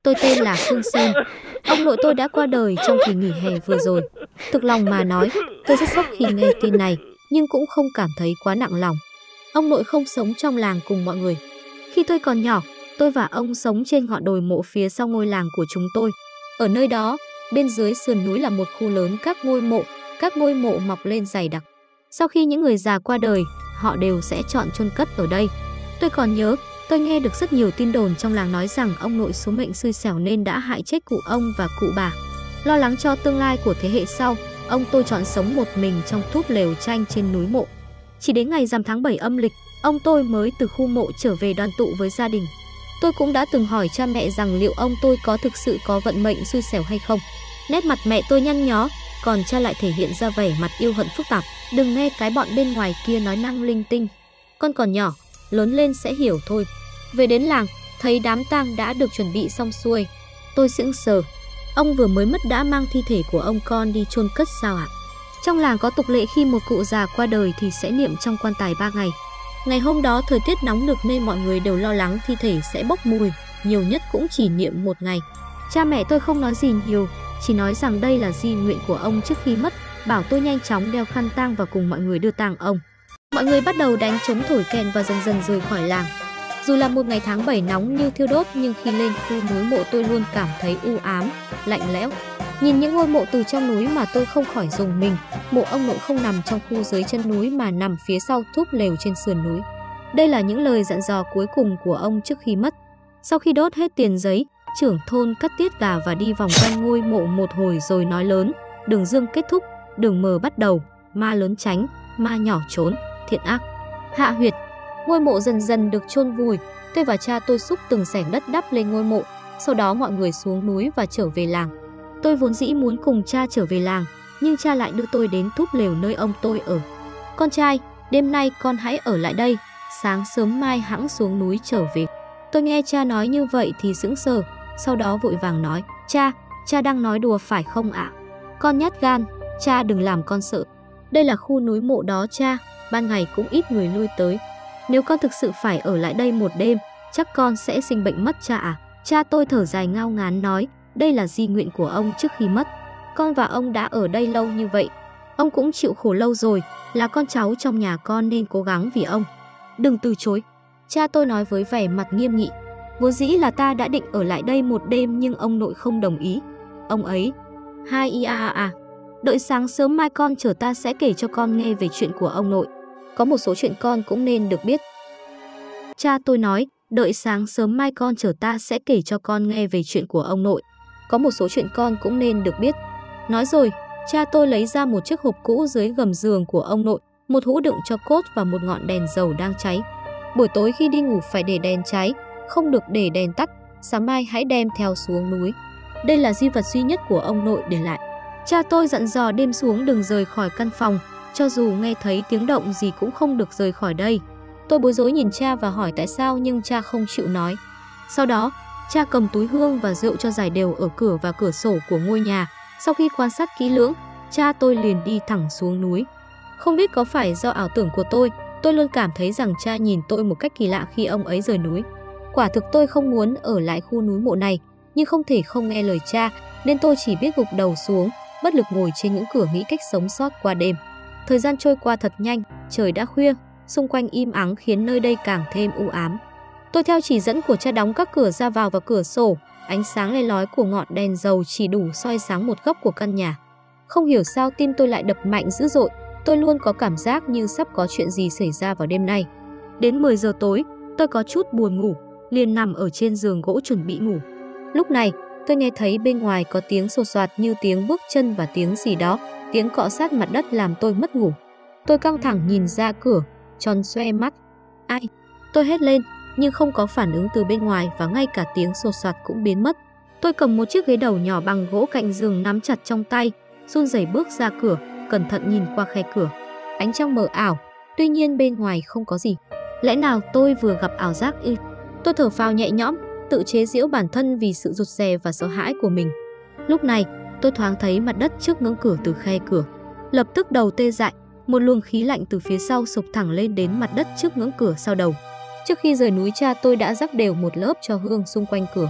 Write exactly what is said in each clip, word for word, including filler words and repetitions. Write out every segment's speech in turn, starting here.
tôi tên là Khương Sơn. Ông nội tôi đã qua đời trong kỳ nghỉ hè vừa rồi. Thực lòng mà nói, tôi rất sốc khi nghe tin này, nhưng cũng không cảm thấy quá nặng lòng. Ông nội không sống trong làng cùng mọi người. Khi tôi còn nhỏ, tôi và ông sống trên ngọn đồi mộ phía sau ngôi làng của chúng tôi. Ở nơi đó, bên dưới sườn núi là một khu lớn các ngôi mộ, các ngôi mộ mọc lên dày đặc. Sau khi những người già qua đời, họ đều sẽ chọn chôn cất ở đây. Tôi còn nhớ, tôi nghe được rất nhiều tin đồn trong làng nói rằng ông nội số mệnh xui xẻo nên đã hại chết cụ ông và cụ bà. Lo lắng cho tương lai của thế hệ sau, ông tôi chọn sống một mình trong thúp lều tranh trên núi mộ. Chỉ đến ngày rằm tháng bảy âm lịch, ông tôi mới từ khu mộ trở về đoàn tụ với gia đình. Tôi cũng đã từng hỏi cha mẹ rằng liệu ông tôi có thực sự có vận mệnh xui xẻo hay không. Nét mặt mẹ tôi nhăn nhó, còn cha lại thể hiện ra vẻ mặt yêu hận phức tạp. Đừng nghe cái bọn bên ngoài kia nói năng linh tinh. Con còn nhỏ, lớn lên sẽ hiểu thôi. Về đến làng, thấy đám tang đã được chuẩn bị xong xuôi. Tôi sững sờ. Ông vừa mới mất đã mang thi thể của ông con đi chôn cất sao ạ? Trong làng có tục lệ khi một cụ già qua đời thì sẽ niệm trong quan tài ba ngày. Ngày hôm đó thời tiết nóng nực nên mọi người đều lo lắng thi thể sẽ bốc mùi, nhiều nhất cũng chỉ niệm một ngày. Cha mẹ tôi không nói gì nhiều, chỉ nói rằng đây là di nguyện của ông trước khi mất, bảo tôi nhanh chóng đeo khăn tang và cùng mọi người đưa tang ông. Mọi người bắt đầu đánh trống thổi kèn và dần dần rời khỏi làng. Dù là một ngày tháng bảy nóng như thiêu đốt nhưng khi lên khu núi mộ tôi luôn cảm thấy u ám, lạnh lẽo. Nhìn những ngôi mộ từ trong núi mà tôi không khỏi rùng mình. Mộ ông nội không nằm trong khu dưới chân núi mà nằm phía sau thúp lều trên sườn núi. Đây là những lời dặn dò cuối cùng của ông trước khi mất. Sau khi đốt hết tiền giấy, trưởng thôn cắt tiết gà và đi vòng quanh ngôi mộ một hồi rồi nói lớn: đường dương kết thúc, đường mờ bắt đầu, ma lớn tránh, ma nhỏ trốn, thiện ác hạ huyệt. Ngôi mộ dần dần được chôn vùi. Tôi và cha tôi xúc từng xẻng đất đắp lên ngôi mộ. Sau đó mọi người xuống núi và trở về làng. Tôi vốn dĩ muốn cùng cha trở về làng, nhưng cha lại đưa tôi đến thúp lều nơi ông tôi ở. Con trai, đêm nay con hãy ở lại đây, sáng sớm mai hẵng xuống núi trở về. Tôi nghe cha nói như vậy thì sững sờ, sau đó vội vàng nói: Cha, cha đang nói đùa phải không ạ? Con nhát gan, cha đừng làm con sợ. Đây là khu núi mộ đó cha, ban ngày cũng ít người lui tới. Nếu con thực sự phải ở lại đây một đêm, chắc con sẽ sinh bệnh mất cha à? Cha tôi thở dài ngao ngán nói: đây là di nguyện của ông trước khi mất. Con và ông đã ở đây lâu như vậy, ông cũng chịu khổ lâu rồi, là con cháu trong nhà con nên cố gắng vì ông. Đừng từ chối. Cha tôi nói với vẻ mặt nghiêm nghị. Vốn dĩ là ta đã định ở lại đây một đêm nhưng ông nội không đồng ý. Ông ấy: Hai ia à à, đợi sáng sớm mai con chở ta sẽ kể cho con nghe về chuyện của ông nội. Có một số chuyện con cũng nên được biết. Cha tôi nói: đợi sáng sớm mai con chở ta sẽ kể cho con nghe về chuyện của ông nội. Có một số chuyện con cũng nên được biết. Nói rồi, cha tôi lấy ra một chiếc hộp cũ dưới gầm giường của ông nội, một hũ đựng cho cốt và một ngọn đèn dầu đang cháy. Buổi tối khi đi ngủ phải để đèn cháy, không được để đèn tắt, sáng mai hãy đem theo xuống núi. Đây là di vật duy nhất của ông nội để lại. Cha tôi dặn dò đêm xuống đừng rời khỏi căn phòng, cho dù nghe thấy tiếng động gì cũng không được rời khỏi đây. Tôi bối rối nhìn cha và hỏi tại sao nhưng cha không chịu nói. Sau đó, cha cầm túi hương và rượu cho rải đều ở cửa và cửa sổ của ngôi nhà. Sau khi quan sát kỹ lưỡng, cha tôi liền đi thẳng xuống núi. Không biết có phải do ảo tưởng của tôi, tôi luôn cảm thấy rằng cha nhìn tôi một cách kỳ lạ khi ông ấy rời núi. Quả thực tôi không muốn ở lại khu núi mộ này, nhưng không thể không nghe lời cha, nên tôi chỉ biết gục đầu xuống, bất lực ngồi trên những cửa nghĩ cách sống sót qua đêm. Thời gian trôi qua thật nhanh, trời đã khuya, xung quanh im ắng khiến nơi đây càng thêm u ám. Tôi theo chỉ dẫn của cha đóng các cửa ra vào và cửa sổ, ánh sáng le lói của ngọn đèn dầu chỉ đủ soi sáng một góc của căn nhà. Không hiểu sao tim tôi lại đập mạnh dữ dội, tôi luôn có cảm giác như sắp có chuyện gì xảy ra vào đêm nay. Đến mười giờ tối, tôi có chút buồn ngủ, liền nằm ở trên giường gỗ chuẩn bị ngủ. Lúc này, tôi nghe thấy bên ngoài có tiếng xô xoạt như tiếng bước chân và tiếng gì đó, tiếng cọ sát mặt đất làm tôi mất ngủ. Tôi căng thẳng nhìn ra cửa, tròn xoe mắt. Ai? Tôi hét lên, nhưng không có phản ứng từ bên ngoài và ngay cả tiếng xô xoạt cũng biến mất. Tôi cầm một chiếc ghế đầu nhỏ bằng gỗ cạnh giường nắm chặt trong tay, run rẩy bước ra cửa, cẩn thận nhìn qua khe cửa. Ánh trăng mờ ảo, tuy nhiên bên ngoài không có gì. Lẽ nào tôi vừa gặp ảo giác ư? Tôi thở phào nhẹ nhõm, tự chế giễu bản thân vì sự rụt rè và sợ hãi của mình. Lúc này, tôi thoáng thấy mặt đất trước ngưỡng cửa từ khe cửa. Lập tức đầu tê dại, một luồng khí lạnh từ phía sau sộc thẳng lên đến mặt đất trước ngưỡng cửa sau đầu. Trước khi rời núi, cha tôi đã rắc đều một lớp tro hương xung quanh cửa.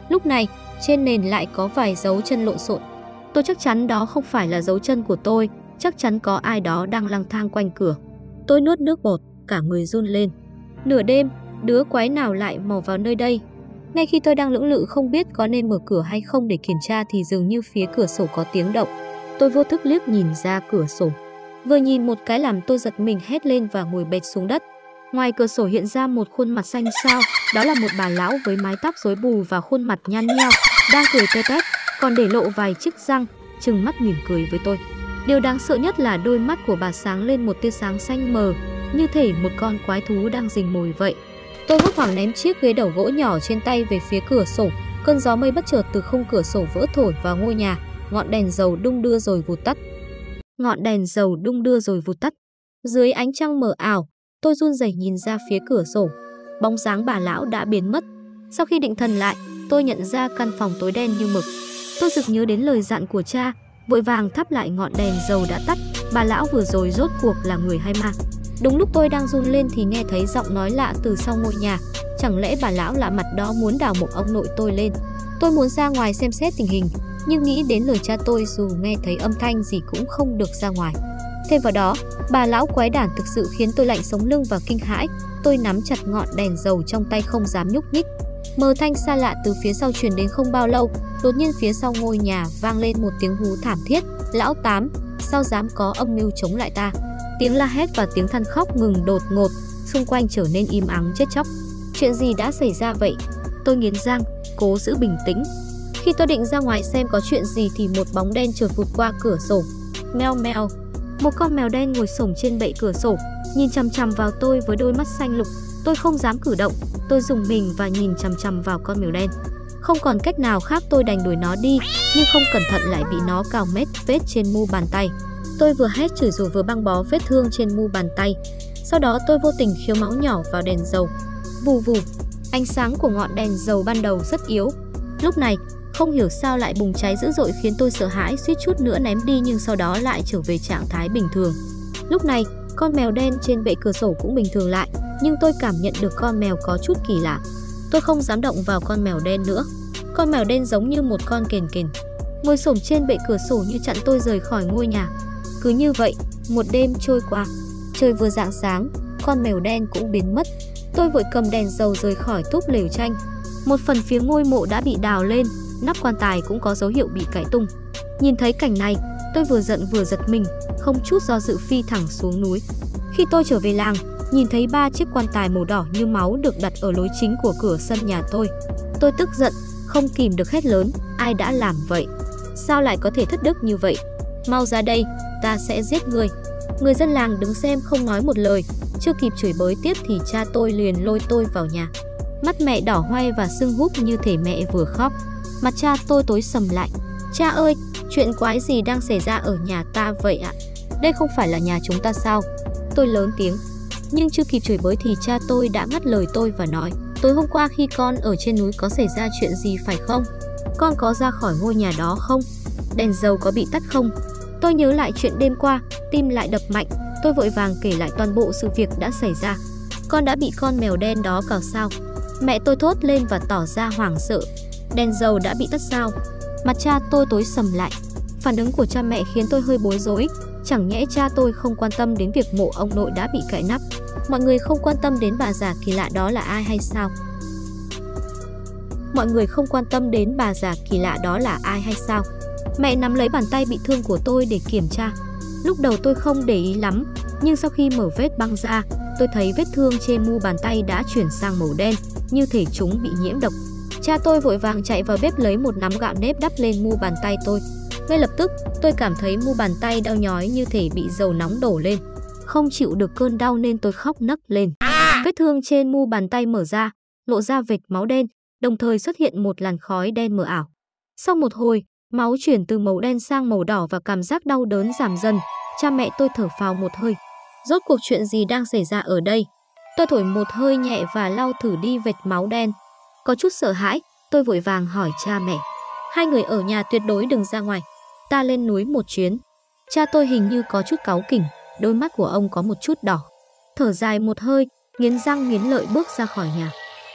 Lúc này, trên nền lại có vài dấu chân lộn xộn. Tôi chắc chắn đó không phải là dấu chân của tôi, chắc chắn có ai đó đang lang thang quanh cửa. Tôi nuốt nước bọt, cả người run lên. Nửa đêm, đứa quái nào lại mò vào nơi đây? Ngay khi tôi đang lưỡng lự không biết có nên mở cửa hay không để kiểm tra thì dường như phía cửa sổ có tiếng động. Tôi vô thức liếc nhìn ra cửa sổ. Vừa nhìn một cái làm tôi giật mình hét lên và ngồi bệt xuống đất. Ngoài cửa sổ hiện ra một khuôn mặt xanh xao, đó là một bà lão với mái tóc rối bù và khuôn mặt nhăn nheo, đang cười tê tét, còn để lộ vài chiếc răng, trừng mắt mỉm cười với tôi. Điều đáng sợ nhất là đôi mắt của bà sáng lên một tia sáng xanh mờ, như thể một con quái thú đang rình mồi vậy. Tôi hốt hoảng ném chiếc ghế đầu gỗ nhỏ trên tay về phía cửa sổ. Cơn gió mây bất chợt từ khung cửa sổ vỡ thổi vào ngôi nhà, ngọn đèn dầu đung đưa rồi vụt tắt. Ngọn đèn dầu đung đưa rồi vụt tắt. Dưới ánh trăng mờ ảo, tôi run rẩy nhìn ra phía cửa sổ. Bóng dáng bà lão đã biến mất. Sau khi định thần lại, tôi nhận ra căn phòng tối đen như mực. Tôi sực nhớ đến lời dặn của cha, vội vàng thắp lại ngọn đèn dầu đã tắt. Bà lão vừa rồi rốt cuộc là người hay ma? Đúng lúc tôi đang run lên thì nghe thấy giọng nói lạ từ sau ngôi nhà. Chẳng lẽ bà lão lạ mặt đó muốn đào mộ ông nội tôi lên? Tôi muốn ra ngoài xem xét tình hình, nhưng nghĩ đến lời cha tôi dù nghe thấy âm thanh gì cũng không được ra ngoài. Thêm vào đó, bà lão quái đản thực sự khiến tôi lạnh sống lưng và kinh hãi. Tôi nắm chặt ngọn đèn dầu trong tay không dám nhúc nhích. Mờ thanh xa lạ từ phía sau truyền đến không bao lâu, đột nhiên phía sau ngôi nhà vang lên một tiếng hú thảm thiết. Lão Tám, sao dám có âm mưu chống lại ta? Tiếng la hét và tiếng than khóc ngừng đột ngột, xung quanh trở nên im ắng chết chóc. Chuyện gì đã xảy ra vậy? Tôi nghiến răng, cố giữ bình tĩnh. Khi tôi định ra ngoài xem có chuyện gì thì một bóng đen chợt vụt qua cửa sổ. Meo meo. Một con mèo đen ngồi xổm trên bệ cửa sổ, nhìn chằm chằm vào tôi với đôi mắt xanh lục. Tôi không dám cử động, tôi rùng mình và nhìn chằm chằm vào con mèo đen. Không còn cách nào khác tôi đành đuổi nó đi, nhưng không cẩn thận lại bị nó cào mét vết trên mu bàn tay. Tôi vừa hét chửi rủa vừa băng bó vết thương trên mu bàn tay. Sau đó tôi vô tình khiếu máu nhỏ vào đèn dầu. Vù vù. Ánh sáng của ngọn đèn dầu ban đầu rất yếu. Lúc này, không hiểu sao lại bùng cháy dữ dội khiến tôi sợ hãi suýt chút nữa ném đi, nhưng sau đó lại trở về trạng thái bình thường. Lúc này, con mèo đen trên bệ cửa sổ cũng bình thường lại, nhưng tôi cảm nhận được con mèo có chút kỳ lạ. Tôi không dám động vào con mèo đen nữa. Con mèo đen giống như một con kền kền, ngồi xổm trên bệ cửa sổ như chặn tôi rời khỏi ngôi nhà. Cứ như vậy, một đêm trôi qua. Trời vừa rạng sáng, con mèo đen cũng biến mất. Tôi vội cầm đèn dầu rời khỏi túp lều tranh. Một phần phía ngôi mộ đã bị đào lên, nắp quan tài cũng có dấu hiệu bị cải tung. Nhìn thấy cảnh này, tôi vừa giận vừa giật mình, không chút do dự phi thẳng xuống núi. Khi tôi trở về làng, nhìn thấy ba chiếc quan tài màu đỏ như máu được đặt ở lối chính của cửa sân nhà tôi. Tôi tức giận, không kìm được hét lớn, ai đã làm vậy? Sao lại có thể thất đức như vậy? Mau ra đây, ta sẽ giết ngươi. Người dân làng đứng xem không nói một lời. Chưa kịp chửi bới tiếp thì cha tôi liền lôi tôi vào nhà. Mắt mẹ đỏ hoe và sưng húp như thể mẹ vừa khóc. Mặt cha tôi tối sầm lại. Cha ơi, chuyện quái gì đang xảy ra ở nhà ta vậy ạ? Đây không phải là nhà chúng ta sao? Tôi lớn tiếng. Nhưng chưa kịp chửi bới thì cha tôi đã ngắt lời tôi và nói, tối hôm qua khi con ở trên núi có xảy ra chuyện gì phải không? Con có ra khỏi ngôi nhà đó không? Đèn dầu có bị tắt không? Tôi nhớ lại chuyện đêm qua, tim lại đập mạnh. Tôi vội vàng kể lại toàn bộ sự việc đã xảy ra. Con đã bị con mèo đen đó cào sao? Mẹ tôi thốt lên và tỏ ra hoảng sợ. Đèn dầu đã bị tắt sao? Mặt cha tôi tối sầm lại. Phản ứng của cha mẹ khiến tôi hơi bối rối. Chẳng nhẽ cha tôi không quan tâm đến việc mộ ông nội đã bị cạy nắp? Mọi người không quan tâm đến bà già kỳ lạ đó là ai hay sao? Mọi người không quan tâm đến bà già kỳ lạ đó là ai hay sao? Mẹ nắm lấy bàn tay bị thương của tôi để kiểm tra. Lúc đầu tôi không để ý lắm, nhưng sau khi mở vết băng ra, tôi thấy vết thương trên mu bàn tay đã chuyển sang màu đen, như thể chúng bị nhiễm độc. Cha tôi vội vàng chạy vào bếp lấy một nắm gạo nếp đắp lên mu bàn tay tôi. Ngay lập tức, tôi cảm thấy mu bàn tay đau nhói như thể bị dầu nóng đổ lên. Không chịu được cơn đau nên tôi khóc nấc lên. Vết thương trên mu bàn tay mở ra, lộ ra vệt máu đen, đồng thời xuất hiện một làn khói đen mờ ảo. Sau một hồi, máu chuyển từ màu đen sang màu đỏ và cảm giác đau đớn giảm dần. Cha mẹ tôi thở phào một hơi. Rốt cuộc chuyện gì đang xảy ra ở đây? Tôi thổi một hơi nhẹ và lau thử đi vệt máu đen. Có chút sợ hãi, tôi vội vàng hỏi cha mẹ. Hai người ở nhà tuyệt đối đừng ra ngoài. Ta lên núi một chuyến. Cha tôi hình như có chút cáu kỉnh, đôi mắt của ông có một chút đỏ. Thở dài một hơi, nghiến răng nghiến lợi bước ra khỏi nhà.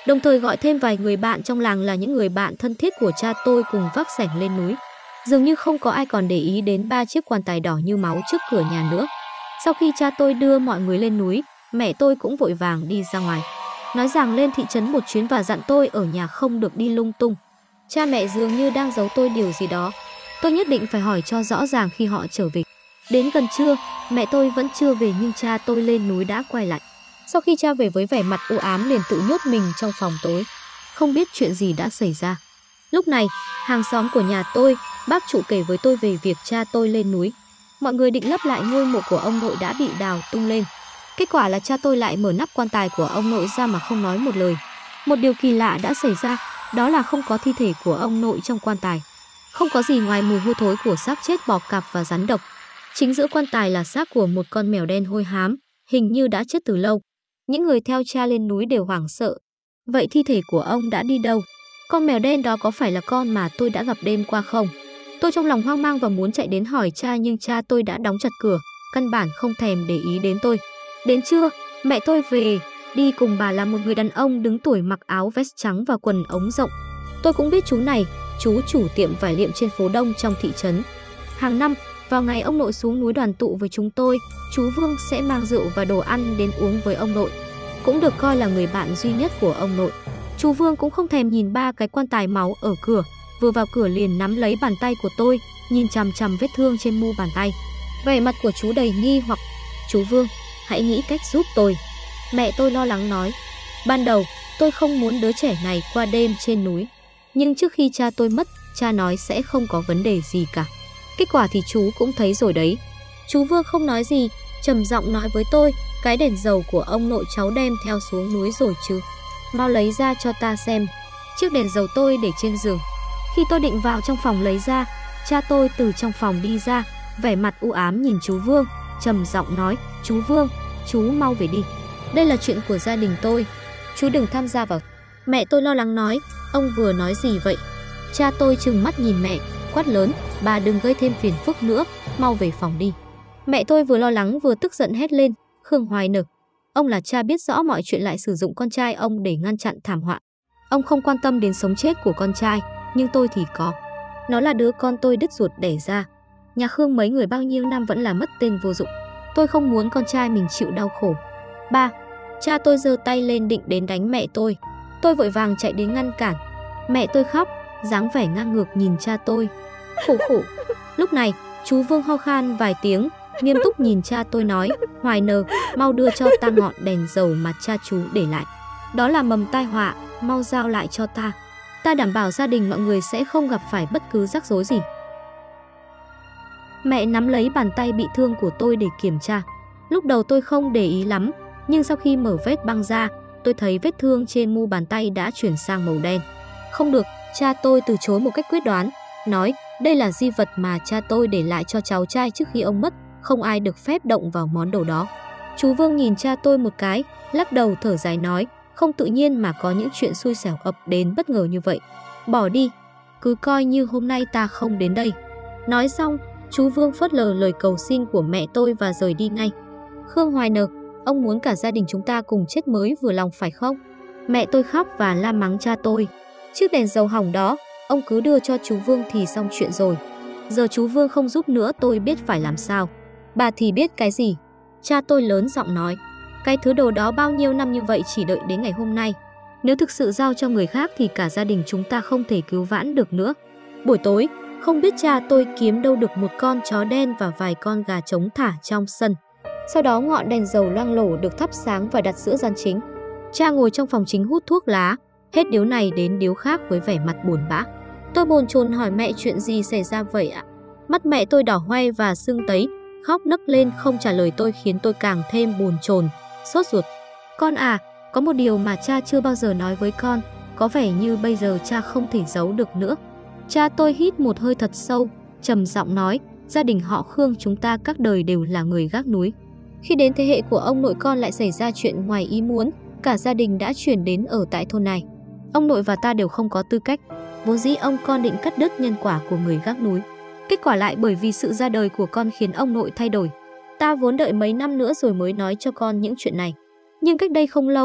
đồng thời gọi thêm vài người bạn trong làng là những người bạn thân thiết của cha tôi cùng vác xẻng lên núi. Dường như không có ai còn để ý đến ba chiếc quan tài đỏ như máu trước cửa nhà nữa. Sau khi cha tôi đưa mọi người lên núi, mẹ tôi cũng vội vàng đi ra ngoài, nói rằng lên thị trấn một chuyến và dặn tôi ở nhà không được đi lung tung. Cha mẹ dường như đang giấu tôi điều gì đó. Tôi nhất định phải hỏi cho rõ ràng khi họ trở về. Đến gần trưa, mẹ tôi vẫn chưa về nhưng cha tôi lên núi đã quay lại. Sau khi cha về với vẻ mặt u ám liền tự nhốt mình trong phòng tối, không biết chuyện gì đã xảy ra. Lúc này, hàng xóm của nhà tôi, bác chủ kể với tôi về việc cha tôi lên núi. Mọi người định lấp lại ngôi mộ của ông nội đã bị đào tung lên. Kết quả là cha tôi lại mở nắp quan tài của ông nội ra mà không nói một lời. Một điều kỳ lạ đã xảy ra, đó là không có thi thể của ông nội trong quan tài. Không có gì ngoài mùi hôi thối của xác chết bò cạp và rắn độc. Chính giữa quan tài là xác của một con mèo đen hôi hám, hình như đã chết từ lâu. Những người theo cha lên núi đều hoảng sợ. Vậy thi thể của ông đã đi đâu? Con mèo đen đó có phải là con mà tôi đã gặp đêm qua không? Tôi trong lòng hoang mang và muốn chạy đến hỏi cha nhưng cha tôi đã đóng chặt cửa, căn bản không thèm để ý đến tôi. Đến trưa, mẹ tôi về, đi cùng bà là một người đàn ông đứng tuổi mặc áo vest trắng và quần ống rộng. Tôi cũng biết chú này, chú chủ tiệm vải liệm trên phố Đông trong thị trấn. Hàng năm, vào ngày ông nội xuống núi đoàn tụ với chúng tôi, chú Vương sẽ mang rượu và đồ ăn đến uống với ông nội. Cũng được coi là người bạn duy nhất của ông nội. Chú Vương cũng không thèm nhìn ba cái quan tài máu ở cửa, vừa vào cửa liền nắm lấy bàn tay của tôi, nhìn chằm chằm vết thương trên mu bàn tay. Vẻ mặt của chú đầy nghi hoặc. Chú Vương, hãy nghĩ cách giúp tôi. Mẹ tôi lo lắng nói. Ban đầu, tôi không muốn đứa trẻ này qua đêm trên núi. Nhưng trước khi cha tôi mất, cha nói sẽ không có vấn đề gì cả. Kết quả thì chú cũng thấy rồi đấy. Chú Vương không nói gì, trầm giọng nói với tôi, cái đèn dầu của ông nội cháu đem theo xuống núi rồi chứ. Mau lấy ra cho ta xem. Chiếc đèn dầu tôi để trên giường. Khi tôi định vào trong phòng lấy ra, cha tôi từ trong phòng đi ra, vẻ mặt u ám nhìn chú Vương, trầm giọng nói, chú Vương, chú mau về đi. Đây là chuyện của gia đình tôi, chú đừng tham gia vào. Mẹ tôi lo lắng nói, ông vừa nói gì vậy? Cha tôi trừng mắt nhìn mẹ, quát lớn, bà đừng gây thêm phiền phức nữa, mau về phòng đi. Mẹ tôi vừa lo lắng vừa tức giận hét lên, Khương Hoài Nực, ông là cha biết rõ mọi chuyện lại sử dụng con trai ông để ngăn chặn thảm họa. Ông không quan tâm đến sống chết của con trai, nhưng tôi thì có. Nó là đứa con tôi đứt ruột đẻ ra. Nhà Khương mấy người bao nhiêu năm vẫn là mất tên vô dụng. Tôi không muốn con trai mình chịu đau khổ. Ba, cha tôi giơ tay lên định đến đánh mẹ tôi. Tôi vội vàng chạy đến ngăn cản. Mẹ tôi khóc, dáng vẻ ngang ngược nhìn cha tôi. Khổ khổ. Lúc này, chú Vương ho khan vài tiếng, nghiêm túc nhìn cha tôi nói, Hoài Nờ, mau đưa cho ta ngọn đèn dầu mà cha chú để lại. Đó là mầm tai họa, mau giao lại cho ta. Ta đảm bảo gia đình mọi người sẽ không gặp phải bất cứ rắc rối gì. Mẹ nắm lấy bàn tay bị thương của tôi để kiểm tra. Lúc đầu tôi không để ý lắm, nhưng sau khi mở vết băng ra, tôi thấy vết thương trên mu bàn tay đã chuyển sang màu đen. Không được, cha tôi từ chối một cách quyết đoán, nói đây là di vật mà cha tôi để lại cho cháu trai trước khi ông mất, không ai được phép động vào món đồ đó. Chú Vương nhìn cha tôi một cái, lắc đầu thở dài nói, không tự nhiên mà có những chuyện xui xẻo ập đến bất ngờ như vậy. Bỏ đi, cứ coi như hôm nay ta không đến đây. Nói xong, chú Vương phớt lờ lời cầu xin của mẹ tôi và rời đi ngay. Khương Hoài Nờ, ông muốn cả gia đình chúng ta cùng chết mới vừa lòng phải không? Mẹ tôi khóc và la mắng cha tôi. Chiếc đèn dầu hỏng đó, ông cứ đưa cho chú Vương thì xong chuyện rồi. Giờ chú Vương không giúp nữa tôi biết phải làm sao. Bà thì biết cái gì? Cha tôi lớn giọng nói. Cái thứ đồ đó bao nhiêu năm như vậy chỉ đợi đến ngày hôm nay. Nếu thực sự giao cho người khác thì cả gia đình chúng ta không thể cứu vãn được nữa. Buổi tối, không biết cha tôi kiếm đâu được một con chó đen và vài con gà trống thả trong sân. Sau đó ngọn đèn dầu loang lổ được thắp sáng và đặt giữa gian chính. Cha ngồi trong phòng chính hút thuốc lá, hết điếu này đến điếu khác với vẻ mặt buồn bã. Tôi bồn chồn hỏi mẹ chuyện gì xảy ra vậy ạ? Mắt mẹ tôi đỏ hoe và sưng tấy, khóc nấc lên không trả lời tôi khiến tôi càng thêm bồn chồn, sốt ruột. Con à, có một điều mà cha chưa bao giờ nói với con, có vẻ như bây giờ cha không thể giấu được nữa. Cha tôi hít một hơi thật sâu, trầm giọng nói, gia đình họ Khương chúng ta các đời đều là người gác núi. Khi đến thế hệ của ông nội con lại xảy ra chuyện ngoài ý muốn, cả gia đình đã chuyển đến ở tại thôn này. Ông nội và ta đều không có tư cách. Vốn dĩ ông con định cắt đứt nhân quả của người gác núi. Kết quả lại bởi vì sự ra đời của con khiến ông nội thay đổi. Ta vốn đợi mấy năm nữa rồi mới nói cho con những chuyện này. Nhưng cách đây không lâu,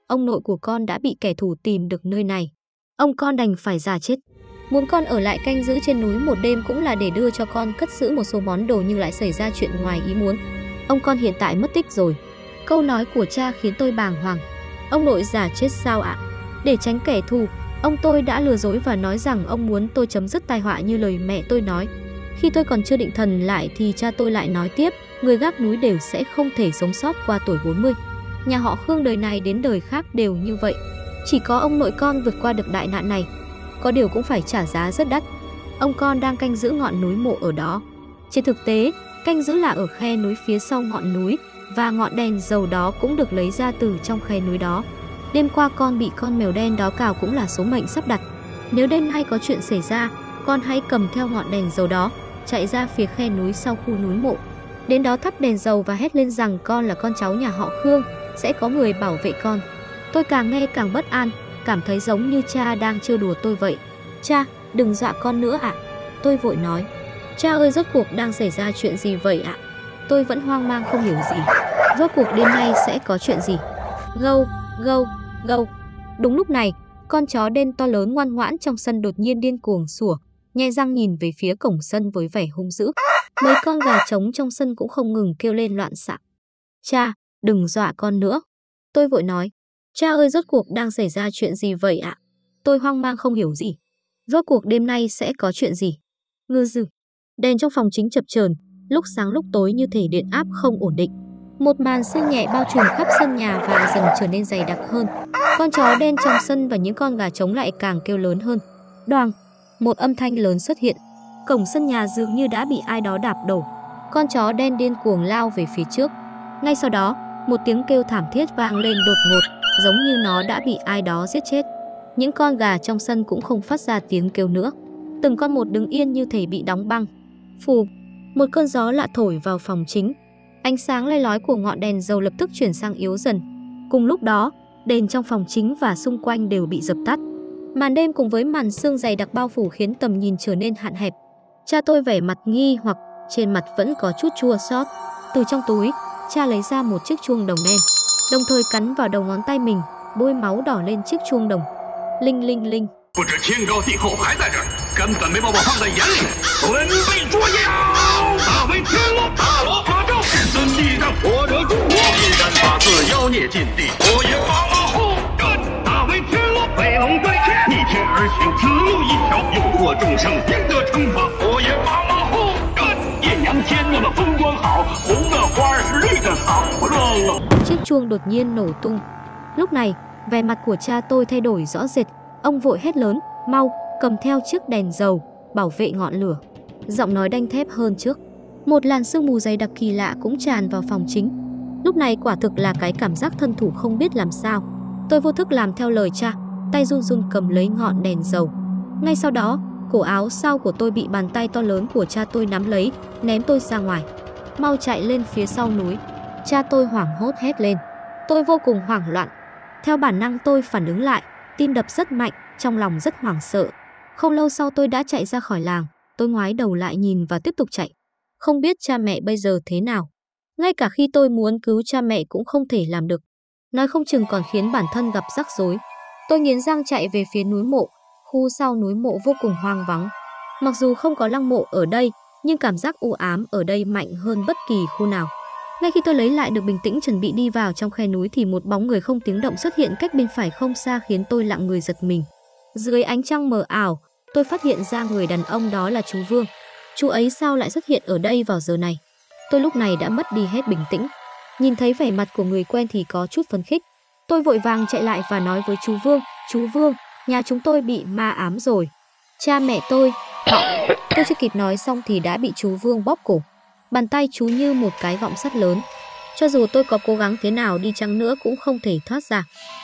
ông nội của con đã bị kẻ thù tìm được nơi này. Ông con đành phải già chết. Muốn con ở lại canh giữ trên núi một đêm cũng là để đưa cho con cất giữ một số món đồ nhưng lại xảy ra chuyện ngoài ý muốn. Ông con hiện tại mất tích rồi. Câu nói của cha khiến tôi bàng hoàng. Ông nội già chết sao ạ? Để tránh kẻ thù, ông tôi đã lừa dối và nói rằng ông muốn tôi chấm dứt tai họa như lời mẹ tôi nói. Khi tôi còn chưa định thần lại thì cha tôi lại nói tiếp, người gác núi đều sẽ không thể sống sót qua tuổi bốn mươi. Nhà họ Khương đời này đến đời khác đều như vậy. Chỉ có ông nội con vượt qua được đại nạn này. Có điều cũng phải trả giá rất đắt. Ông con đang canh giữ ngọn núi mộ ở đó. Trên thực tế, canh giữ là ở khe núi phía sau ngọn núi, và ngọn đèn dầu đó cũng được lấy ra từ trong khe núi đó. Đêm qua con bị con mèo đen đó cào cũng là số mệnh sắp đặt. Nếu đêm nay có chuyện xảy ra, con hãy cầm theo ngọn đèn dầu đó, chạy ra phía khe núi sau khu núi mộ. Đến đó thắp đèn dầu và hét lên rằng con là con cháu nhà họ Khương, sẽ có người bảo vệ con. Tôi càng nghe càng bất an, cảm thấy giống như cha đang trêu đùa tôi vậy. Cha, đừng dọa con nữa ạ. Tôi vội nói. Cha ơi, rốt cuộc đang xảy ra chuyện gì vậy ạ? Tôi vẫn hoang mang không hiểu gì. Rốt cuộc đêm nay sẽ có chuyện gì? Gâu, gâu, gâu. Đúng lúc này, con chó đen to lớn ngoan ngoãn trong sân đột nhiên điên cuồng sủa, nhe răng nhìn về phía cổng sân với vẻ hung dữ. Mấy con gà trống trong sân cũng không ngừng kêu lên loạn xạ. Cha, đừng dọa con nữa. Tôi vội nói. Cha ơi, rốt cuộc đang xảy ra chuyện gì vậy ạ? Tôi hoang mang không hiểu gì. Rốt cuộc đêm nay sẽ có chuyện gì? Ngư dư. Đèn trong phòng chính chập chờn, lúc sáng lúc tối như thể điện áp không ổn định. Một màn sương nhẹ bao trùm khắp sân nhà và dần trở nên dày đặc hơn. Con chó đen trong sân và những con gà trống lại càng kêu lớn hơn. Đoàng, một âm thanh lớn xuất hiện. Cổng sân nhà dường như đã bị ai đó đạp đổ. Con chó đen điên cuồng lao về phía trước. Ngay sau đó, một tiếng kêu thảm thiết vang lên đột ngột, giống như nó đã bị ai đó giết chết. Những con gà trong sân cũng không phát ra tiếng kêu nữa. Từng con một đứng yên như thể bị đóng băng. Phù, một cơn gió lạ thổi vào phòng chính. Ánh sáng le lói của ngọn đèn dầu lập tức chuyển sang yếu dần. Cùng lúc đó, đèn trong phòng chính và xung quanh đều bị dập tắt. Màn đêm cùng với màn sương dày đặc bao phủ khiến tầm nhìn trở nên hạn hẹp. Cha tôi vẻ mặt nghi hoặc, trên mặt vẫn có chút chua xót. Từ trong túi, cha lấy ra một chiếc chuông đồng đen, đồng thời cắn vào đầu ngón tay mình, bôi máu đỏ lên chiếc chuông đồng. Linh linh linh. 不知天高地厚还在这儿，根本没把我放在眼里，准备捉妖！大为天罗，大罗法咒，至尊地战火者诸我，一战八字妖孽尽地，火焰马马后跟。大为天罗，飞龙在天，逆天而行，子路一条，诱惑众生，赢得惩罚，火焰马马后跟。艳阳天那么风光好，红的花是绿的草，扔。 Chiếc chuông đột nhiên nổ tung. Lúc này, vẻ mặt của cha tôi thay đổi rõ rệt. Ông vội hét lớn, mau, cầm theo chiếc đèn dầu, bảo vệ ngọn lửa. Giọng nói đanh thép hơn trước. Một làn sương mù dày đặc kỳ lạ cũng tràn vào phòng chính. Lúc này quả thực là cái cảm giác thân thủ không biết làm sao. Tôi vô thức làm theo lời cha, tay run run cầm lấy ngọn đèn dầu. Ngay sau đó, cổ áo sau của tôi bị bàn tay to lớn của cha tôi nắm lấy, ném tôi ra ngoài. Mau chạy lên phía sau núi. Cha tôi hoảng hốt hét lên. Tôi vô cùng hoảng loạn. Theo bản năng tôi phản ứng lại. Tim đập rất mạnh, trong lòng rất hoảng sợ. Không lâu sau tôi đã chạy ra khỏi làng. Tôi ngoái đầu lại nhìn và tiếp tục chạy. Không biết cha mẹ bây giờ thế nào. Ngay cả khi tôi muốn cứu cha mẹ cũng không thể làm được. Nói không chừng còn khiến bản thân gặp rắc rối. Tôi nghiến răng chạy về phía núi mộ. Khu sau núi mộ vô cùng hoang vắng. Mặc dù không có lăng mộ ở đây, nhưng cảm giác u ám ở đây mạnh hơn bất kỳ khu nào. Ngay khi tôi lấy lại được bình tĩnh chuẩn bị đi vào trong khe núi thì một bóng người không tiếng động xuất hiện cách bên phải không xa khiến tôi lặng người giật mình. Dưới ánh trăng mờ ảo, tôi phát hiện ra người đàn ông đó là chú Vương. Chú ấy sao lại xuất hiện ở đây vào giờ này? Tôi lúc này đã mất đi hết bình tĩnh. Nhìn thấy vẻ mặt của người quen thì có chút phấn khích. Tôi vội vàng chạy lại và nói với chú Vương, chú Vương, nhà chúng tôi bị ma ám rồi. Cha mẹ tôi, họ... Tôi chưa kịp nói xong thì đã bị chú Vương bóp cổ. Bàn tay chú như một cái gọng sắt lớn. Cho dù tôi có cố gắng thế nào đi chăng nữa cũng không thể thoát ra.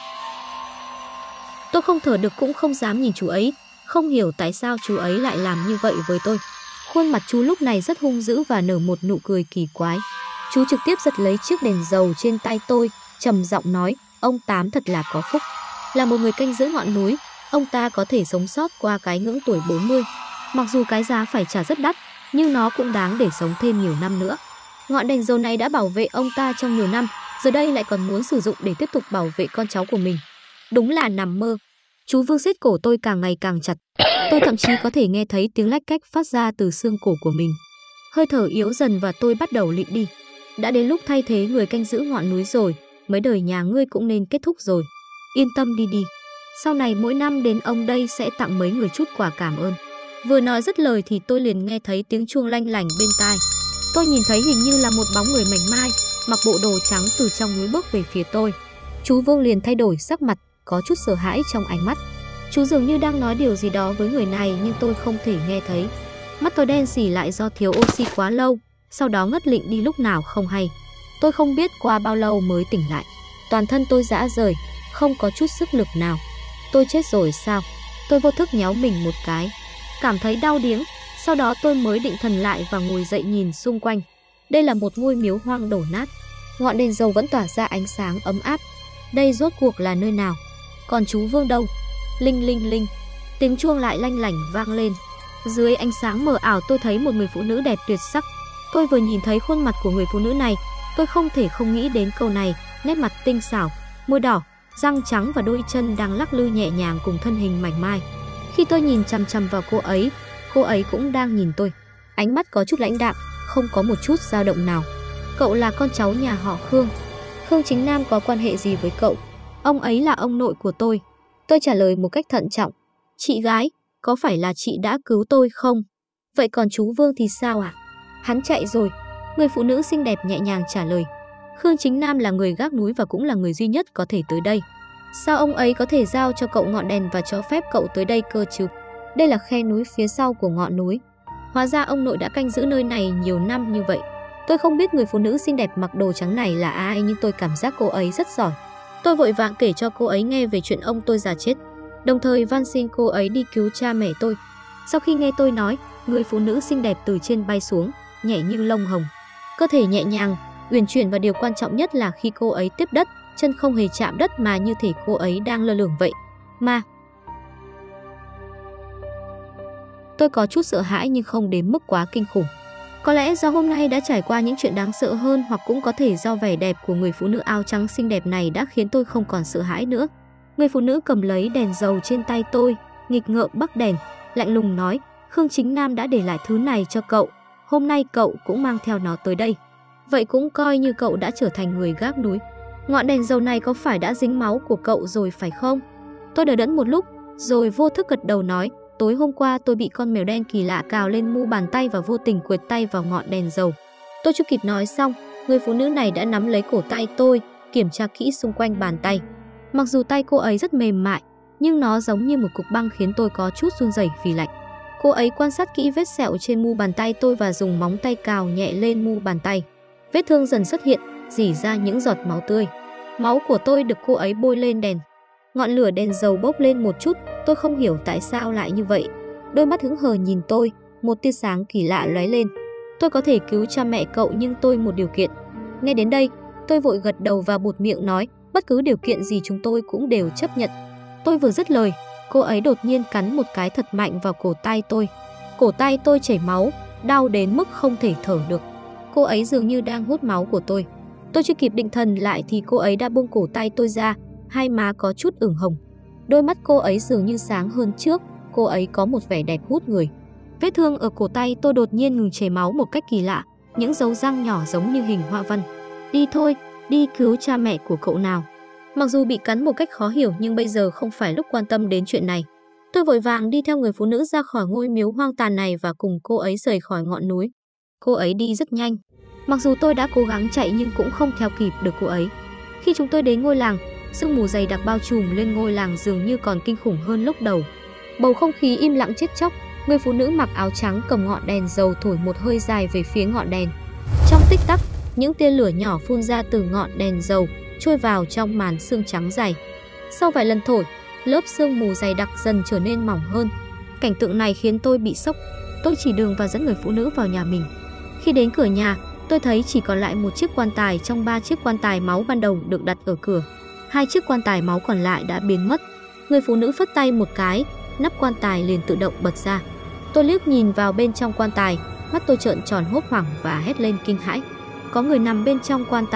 Tôi không thở được cũng không dám nhìn chú ấy. Không hiểu tại sao chú ấy lại làm như vậy với tôi. Khuôn mặt chú lúc này rất hung dữ và nở một nụ cười kỳ quái. Chú trực tiếp giật lấy chiếc đèn dầu trên tay tôi, trầm giọng nói, ông Tám thật là có phúc. Là một người canh giữ ngọn núi, ông ta có thể sống sót qua cái ngưỡng tuổi bốn mươi. Mặc dù cái giá phải trả rất đắt, nhưng nó cũng đáng để sống thêm nhiều năm nữa. Ngọn đèn dầu này đã bảo vệ ông ta trong nhiều năm, giờ đây lại còn muốn sử dụng để tiếp tục bảo vệ con cháu của mình. Đúng là nằm mơ. Chú Vương siết cổ tôi càng ngày càng chặt. Tôi thậm chí có thể nghe thấy tiếng lách cách phát ra từ xương cổ của mình. Hơi thở yếu dần và tôi bắt đầu lịm đi. Đã đến lúc thay thế người canh giữ ngọn núi rồi, mấy đời nhà ngươi cũng nên kết thúc rồi. Yên tâm đi đi. Sau này mỗi năm đến ông đây sẽ tặng mấy người chút quà cảm ơn. Vừa nói dứt lời thì tôi liền nghe thấy tiếng chuông lanh lảnh bên tai. Tôi nhìn thấy hình như là một bóng người mảnh mai, mặc bộ đồ trắng từ trong núi bước về phía tôi. Chú Vương liền thay đổi sắc mặt, có chút sợ hãi trong ánh mắt. Chú dường như đang nói điều gì đó với người này nhưng tôi không thể nghe thấy. Mắt tôi đen xì lại do thiếu oxy quá lâu, sau đó ngất lịm đi lúc nào không hay. Tôi không biết qua bao lâu mới tỉnh lại. Toàn thân tôi rã rời, không có chút sức lực nào. Tôi chết rồi sao? Tôi vô thức nhéo mình một cái, cảm thấy đau điếng. Sau đó tôi mới định thần lại và ngồi dậy nhìn xung quanh. Đây là một ngôi miếu hoang đổ nát. Ngọn đèn dầu vẫn tỏa ra ánh sáng ấm áp. Đây rốt cuộc là nơi nào? Còn chú Vương đâu? Linh linh linh. Tiếng chuông lại lanh lảnh vang lên. Dưới ánh sáng mờ ảo tôi thấy một người phụ nữ đẹp tuyệt sắc. Tôi vừa nhìn thấy khuôn mặt của người phụ nữ này, tôi không thể không nghĩ đến câu này. Nét mặt tinh xảo, môi đỏ, răng trắng và đôi chân đang lắc lư nhẹ nhàng cùng thân hình mảnh mai. Khi tôi nhìn chằm chằm vào cô ấy, cô ấy cũng đang nhìn tôi. Ánh mắt có chút lãnh đạm, không có một chút dao động nào. Cậu là con cháu nhà họ Khương. Khương Chính Nam có quan hệ gì với cậu? Ông ấy là ông nội của tôi. Tôi trả lời một cách thận trọng. Chị gái, có phải là chị đã cứu tôi không? Vậy còn chú Vương thì sao ạ? À? Hắn chạy rồi. Người phụ nữ xinh đẹp nhẹ nhàng trả lời. Khương Chính Nam là người gác núi và cũng là người duy nhất có thể tới đây. Sao ông ấy có thể giao cho cậu ngọn đèn và cho phép cậu tới đây cơ chứ? Đây là khe núi phía sau của ngọn núi. Hóa ra ông nội đã canh giữ nơi này nhiều năm như vậy. Tôi không biết người phụ nữ xinh đẹp mặc đồ trắng này là ai, nhưng tôi cảm giác cô ấy rất giỏi. Tôi vội vàng kể cho cô ấy nghe về chuyện ông tôi già chết, đồng thời van xin cô ấy đi cứu cha mẹ tôi. Sau khi nghe tôi nói, người phụ nữ xinh đẹp từ trên bay xuống, nhẹ như lông hồng. Cơ thể nhẹ nhàng, uyển chuyển và điều quan trọng nhất là khi cô ấy tiếp đất, chân không hề chạm đất mà như thể cô ấy đang lơ lửng vậy. Mà tôi có chút sợ hãi nhưng không đến mức quá kinh khủng. Có lẽ do hôm nay đã trải qua những chuyện đáng sợ hơn, hoặc cũng có thể do vẻ đẹp của người phụ nữ áo trắng xinh đẹp này đã khiến tôi không còn sợ hãi nữa. Người phụ nữ cầm lấy đèn dầu trên tay tôi, nghịch ngợm bắc đèn, lạnh lùng nói, Khương Chính Nam đã để lại thứ này cho cậu. Hôm nay cậu cũng mang theo nó tới đây. Vậy cũng coi như cậu đã trở thành người gác núi. Ngọn đèn dầu này có phải đã dính máu của cậu rồi phải không? Tôi đờ đẫn một lúc, rồi vô thức gật đầu nói, tối hôm qua tôi bị con mèo đen kỳ lạ cào lên mu bàn tay và vô tình quệt tay vào ngọn đèn dầu. Tôi chưa kịp nói xong, người phụ nữ này đã nắm lấy cổ tay tôi, kiểm tra kỹ xung quanh bàn tay. Mặc dù tay cô ấy rất mềm mại, nhưng nó giống như một cục băng khiến tôi có chút run rẩy vì lạnh. Cô ấy quan sát kỹ vết sẹo trên mu bàn tay tôi và dùng móng tay cào nhẹ lên mu bàn tay. Vết thương dần xuất hiện, rỉ ra những giọt máu tươi. Máu của tôi được cô ấy bôi lên đèn. Ngọn lửa đèn dầu bốc lên một chút, tôi không hiểu tại sao lại như vậy. Đôi mắt hững hờ nhìn tôi, một tia sáng kỳ lạ lóe lên. Tôi có thể cứu cha mẹ cậu nhưng tôi một điều kiện. Nghe đến đây, tôi vội gật đầu và buột miệng nói, bất cứ điều kiện gì chúng tôi cũng đều chấp nhận. Tôi vừa dứt lời, cô ấy đột nhiên cắn một cái thật mạnh vào cổ tay tôi. Cổ tay tôi chảy máu, đau đến mức không thể thở được. Cô ấy dường như đang hút máu của tôi. Tôi chưa kịp định thần lại thì cô ấy đã buông cổ tay tôi ra, hai má có chút ửng hồng. Đôi mắt cô ấy dường như sáng hơn trước, cô ấy có một vẻ đẹp hút người. Vết thương ở cổ tay tôi đột nhiên ngừng chảy máu một cách kỳ lạ, những dấu răng nhỏ giống như hình hoa văn. Đi thôi, đi cứu cha mẹ của cậu nào. Mặc dù bị cắn một cách khó hiểu nhưng bây giờ không phải lúc quan tâm đến chuyện này. Tôi vội vàng đi theo người phụ nữ ra khỏi ngôi miếu hoang tàn này và cùng cô ấy rời khỏi ngọn núi. Cô ấy đi rất nhanh. Mặc dù tôi đã cố gắng chạy nhưng cũng không theo kịp được cô ấy. Khi chúng tôi đến ngôi làng, sương mù dày đặc bao trùm lên ngôi làng dường như còn kinh khủng hơn lúc đầu. Bầu không khí im lặng chết chóc. Người phụ nữ mặc áo trắng cầm ngọn đèn dầu thổi một hơi dài về phía ngọn đèn. Trong tích tắc, những tia lửa nhỏ phun ra từ ngọn đèn dầu, trôi vào trong màn sương trắng dày. Sau vài lần thổi, lớp sương mù dày đặc dần trở nên mỏng hơn. Cảnh tượng này khiến tôi bị sốc. Tôi chỉ đường và dẫn người phụ nữ vào nhà mình. Khi đến cửa nhà, tôi thấy chỉ còn lại một chiếc quan tài trong ba chiếc quan tài máu ban đầu được đặt ở cửa. Hai chiếc quan tài máu còn lại đã biến mất. Người phụ nữ phất tay một cái, nắp quan tài liền tự động bật ra. Tôi liếc nhìn vào bên trong quan tài, mắt tôi trợn tròn hốt hoảng và hét lên kinh hãi. Có người nằm bên trong quan tài,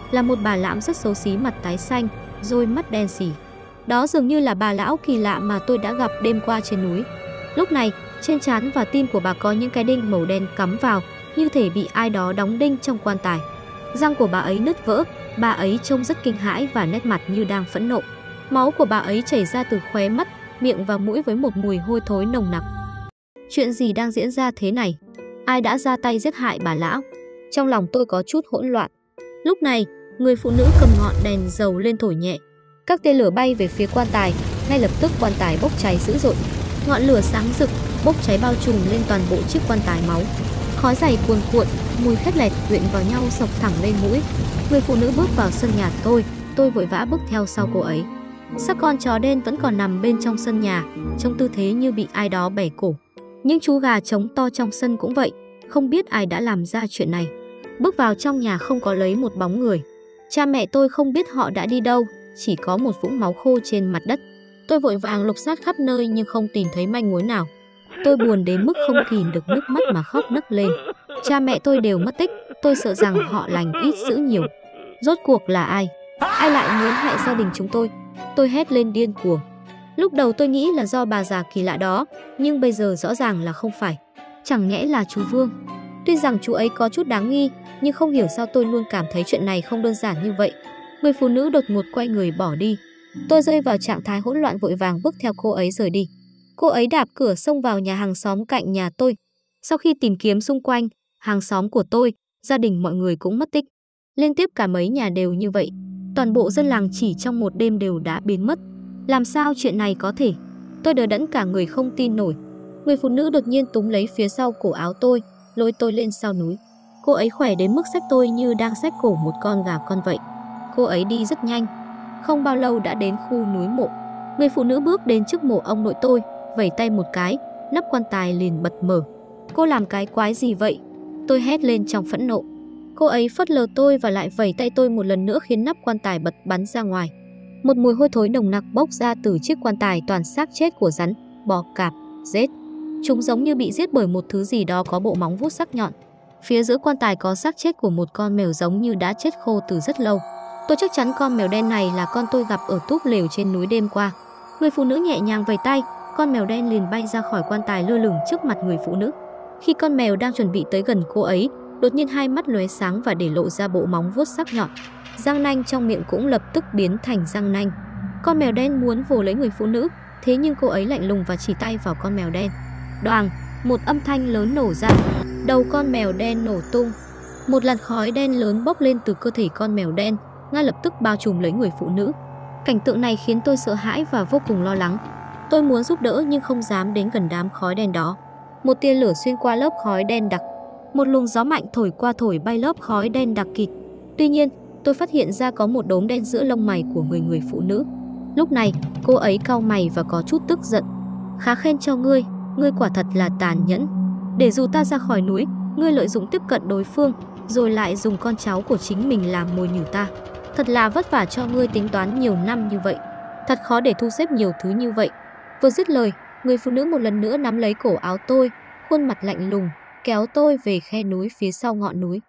là một bà lão rất xấu xí, mặt tái xanh, đôi mắt đen sì. Đó dường như là bà lão kỳ lạ mà tôi đã gặp đêm qua trên núi. Lúc này, trên trán và tim của bà có những cái đinh màu đen cắm vào, như thể bị ai đó đóng đinh trong quan tài. Răng của bà ấy nứt vỡ, bà ấy trông rất kinh hãi và nét mặt như đang phẫn nộ. Máu của bà ấy chảy ra từ khóe mắt, miệng và mũi với một mùi hôi thối nồng nặc. Chuyện gì đang diễn ra thế này? Ai đã ra tay giết hại bà lão? Trong lòng tôi có chút hỗn loạn. Lúc này, người phụ nữ cầm ngọn đèn dầu lên thổi nhẹ. Các tia lửa bay về phía quan tài, ngay lập tức quan tài bốc cháy dữ dội. Ngọn lửa sáng rực, bốc cháy bao trùm lên toàn bộ chiếc quan tài máu. Khói dày cuồn cuộn, mùi khét lẹt quyện vào nhau sộc thẳng lên mũi. Người phụ nữ bước vào sân nhà tôi, tôi vội vã bước theo sau cô ấy. Xác con chó đen vẫn còn nằm bên trong sân nhà, trong tư thế như bị ai đó bẻ cổ. Những chú gà trống to trong sân cũng vậy, không biết ai đã làm ra chuyện này. Bước vào trong nhà không có lấy một bóng người. Cha mẹ tôi không biết họ đã đi đâu, chỉ có một vũng máu khô trên mặt đất. Tôi vội vàng lục soát khắp nơi nhưng không tìm thấy manh mối nào. Tôi buồn đến mức không kìm được nước mắt mà khóc nấc lên. Cha mẹ tôi đều mất tích, tôi sợ rằng họ lành ít dữ nhiều. Rốt cuộc là ai? Ai lại muốn hại gia đình chúng tôi? Tôi hét lên điên cuồng. Lúc đầu tôi nghĩ là do bà già kỳ lạ đó, nhưng bây giờ rõ ràng là không phải. Chẳng nhẽ là chú Vương? Tuy rằng chú ấy có chút đáng nghi, nhưng không hiểu sao tôi luôn cảm thấy chuyện này không đơn giản như vậy. Người phụ nữ đột ngột quay người bỏ đi. Tôi rơi vào trạng thái hỗn loạn, vội vàng bước theo cô ấy rời đi. Cô ấy đạp cửa xông vào nhà hàng xóm cạnh nhà tôi. Sau khi tìm kiếm xung quanh, hàng xóm của tôi, gia đình mọi người cũng mất tích. Liên tiếp cả mấy nhà đều như vậy. Toàn bộ dân làng chỉ trong một đêm đều đã biến mất. Làm sao chuyện này có thể? Tôi đờ đẫn cả người không tin nổi. Người phụ nữ đột nhiên túm lấy phía sau cổ áo tôi, lôi tôi lên sau núi. Cô ấy khỏe đến mức xách tôi như đang xách cổ một con gà con vậy. Cô ấy đi rất nhanh. Không bao lâu đã đến khu núi mộ. Người phụ nữ bước đến trước mộ ông nội tôi, vẩy tay một cái, nắp quan tài liền bật mở. Cô làm cái quái gì vậy? Tôi hét lên trong phẫn nộ. Cô ấy phớt lờ tôi và lại vẩy tay tôi một lần nữa, khiến nắp quan tài bật bắn ra ngoài. Một mùi hôi thối nồng nặc bốc ra từ chiếc quan tài, toàn xác chết của rắn, bò cạp, rết. Chúng giống như bị giết bởi một thứ gì đó có bộ móng vuốt sắc nhọn. Phía giữa quan tài có xác chết của một con mèo giống như đã chết khô từ rất lâu. Tôi chắc chắn con mèo đen này là con tôi gặp ở túp lều trên núi đêm qua. Người phụ nữ nhẹ nhàng vẩy tay, con mèo đen liền bay ra khỏi quan tài, lơ lửng trước mặt người phụ nữ. Khi con mèo đang chuẩn bị tới gần cô ấy, đột nhiên hai mắt lóe sáng và để lộ ra bộ móng vuốt sắc nhọn. Răng nanh trong miệng cũng lập tức biến thành răng nanh. Con mèo đen muốn vồ lấy người phụ nữ, thế nhưng cô ấy lạnh lùng và chỉ tay vào con mèo đen. Đoàng, một âm thanh lớn nổ ra, đầu con mèo đen nổ tung. Một làn khói đen lớn bốc lên từ cơ thể con mèo đen, ngay lập tức bao trùm lấy người phụ nữ. Cảnh tượng này khiến tôi sợ hãi và vô cùng lo lắng. Tôi muốn giúp đỡ nhưng không dám đến gần đám khói đen đó. Một tia lửa xuyên qua lớp khói đen đặc. Một luồng gió mạnh thổi qua, thổi bay lớp khói đen đặc kịt. Tuy nhiên, tôi phát hiện ra có một đốm đen giữa lông mày của người người phụ nữ. Lúc này, cô ấy cau mày và có chút tức giận. Khá khen cho ngươi, ngươi quả thật là tàn nhẫn. Để dù ta ra khỏi núi, ngươi lợi dụng tiếp cận đối phương, rồi lại dùng con cháu của chính mình làm mồi nhử ta. Thật là vất vả cho ngươi tính toán nhiều năm như vậy. Thật khó để thu xếp nhiều thứ như vậy. Vừa dứt lời, người phụ nữ một lần nữa nắm lấy cổ áo tôi, khuôn mặt lạnh lùng, kéo tôi về khe núi phía sau ngọn núi.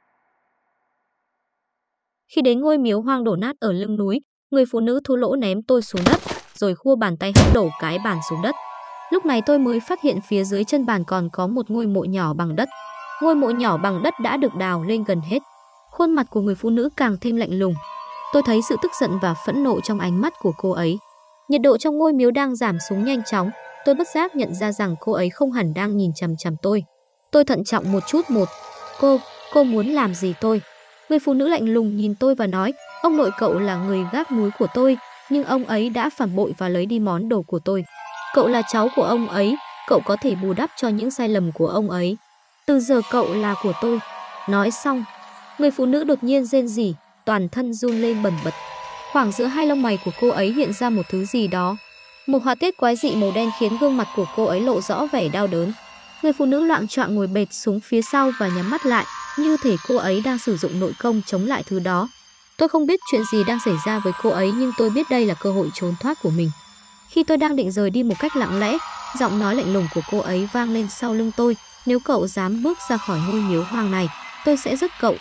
Khi đến ngôi miếu hoang đổ nát ở lưng núi, người phụ nữ thô lỗ ném tôi xuống đất, rồi khua bàn tay hất đổ cái bàn xuống đất. Lúc này tôi mới phát hiện phía dưới chân bàn còn có một ngôi mộ nhỏ bằng đất. Ngôi mộ nhỏ bằng đất đã được đào lên gần hết. Khuôn mặt của người phụ nữ càng thêm lạnh lùng. Tôi thấy sự tức giận và phẫn nộ trong ánh mắt của cô ấy. Nhiệt độ trong ngôi miếu đang giảm xuống nhanh chóng. Tôi bất giác nhận ra rằng cô ấy không hẳn đang nhìn chằm chằm tôi. Tôi thận trọng một chút một. Cô, cô muốn làm gì tôi? Người phụ nữ lạnh lùng nhìn tôi và nói, ông nội cậu là người gác núi của tôi, nhưng ông ấy đã phản bội và lấy đi món đồ của tôi. Cậu là cháu của ông ấy, cậu có thể bù đắp cho những sai lầm của ông ấy. Từ giờ cậu là của tôi. Nói xong, người phụ nữ đột nhiên rên rỉ, toàn thân run lên bần bật. Khoảng giữa hai lông mày của cô ấy hiện ra một thứ gì đó. Một họa tiết quái dị màu đen khiến gương mặt của cô ấy lộ rõ vẻ đau đớn. Người phụ nữ loạng choạng ngồi bệt xuống phía sau và nhắm mắt lại, như thể cô ấy đang sử dụng nội công chống lại thứ đó. Tôi không biết chuyện gì đang xảy ra với cô ấy, nhưng tôi biết đây là cơ hội trốn thoát của mình. Khi tôi đang định rời đi một cách lặng lẽ, giọng nói lạnh lùng của cô ấy vang lên sau lưng tôi. Nếu cậu dám bước ra khỏi ngôi miếu hoang này, tôi sẽ giết cậu.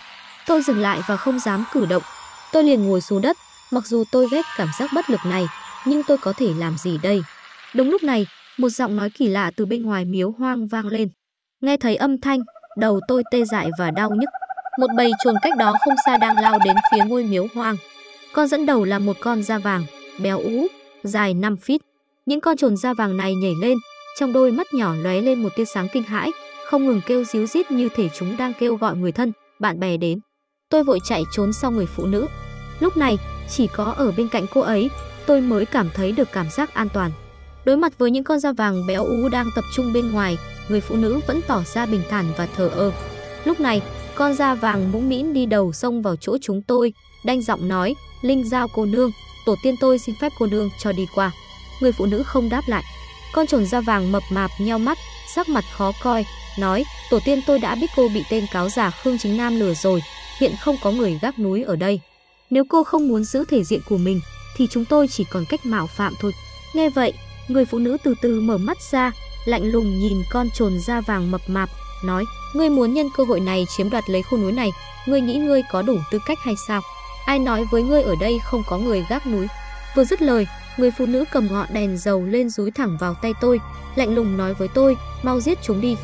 Tôi dừng lại và không dám cử động. Tôi liền ngồi xuống đất. Mặc dù tôi ghét cảm giác bất lực này, nhưng tôi có thể làm gì đây? Đúng lúc này, một giọng nói kỳ lạ từ bên ngoài miếu hoang vang lên. Nghe thấy âm thanh, đầu tôi tê dại và đau nhức. Một bầy chồn cách đó không xa đang lao đến phía ngôi miếu hoang. Con dẫn đầu là một con da vàng, béo ú, dài năm feet. Những con chồn da vàng này nhảy lên, trong đôi mắt nhỏ lóe lên một tia sáng kinh hãi, không ngừng kêu ríu rít như thể chúng đang kêu gọi người thân, bạn bè đến. Tôi vội chạy trốn sau người phụ nữ. Lúc này, chỉ có ở bên cạnh cô ấy, tôi mới cảm thấy được cảm giác an toàn. Đối mặt với những con da vàng béo ú đang tập trung bên ngoài, người phụ nữ vẫn tỏ ra bình thản và thờ ơ. Lúc này, con da vàng mũm mĩm đi đầu xông vào chỗ chúng tôi, đanh giọng nói, Linh Giao cô nương, tổ tiên tôi xin phép cô nương cho đi qua. Người phụ nữ không đáp lại. Con chồn da vàng mập mạp nheo mắt, sắc mặt khó coi, nói, tổ tiên tôi đã biết cô bị tên cáo giả Khương Chính Nam lừa rồi, hiện không có người gác núi ở đây. Nếu cô không muốn giữ thể diện của mình, thì chúng tôi chỉ còn cách mạo phạm thôi. Nghe vậy, người phụ nữ từ từ mở mắt ra, lạnh lùng nhìn con chồn da vàng mập mạp, nói, ngươi muốn nhân cơ hội này chiếm đoạt lấy khu núi này, ngươi nghĩ ngươi có đủ tư cách hay sao? Ai nói với ngươi ở đây không có người gác núi? Vừa dứt lời, người phụ nữ cầm ngọn đèn dầu lên dúi thẳng vào tay tôi, lạnh lùng nói với tôi, mau giết chúng đi.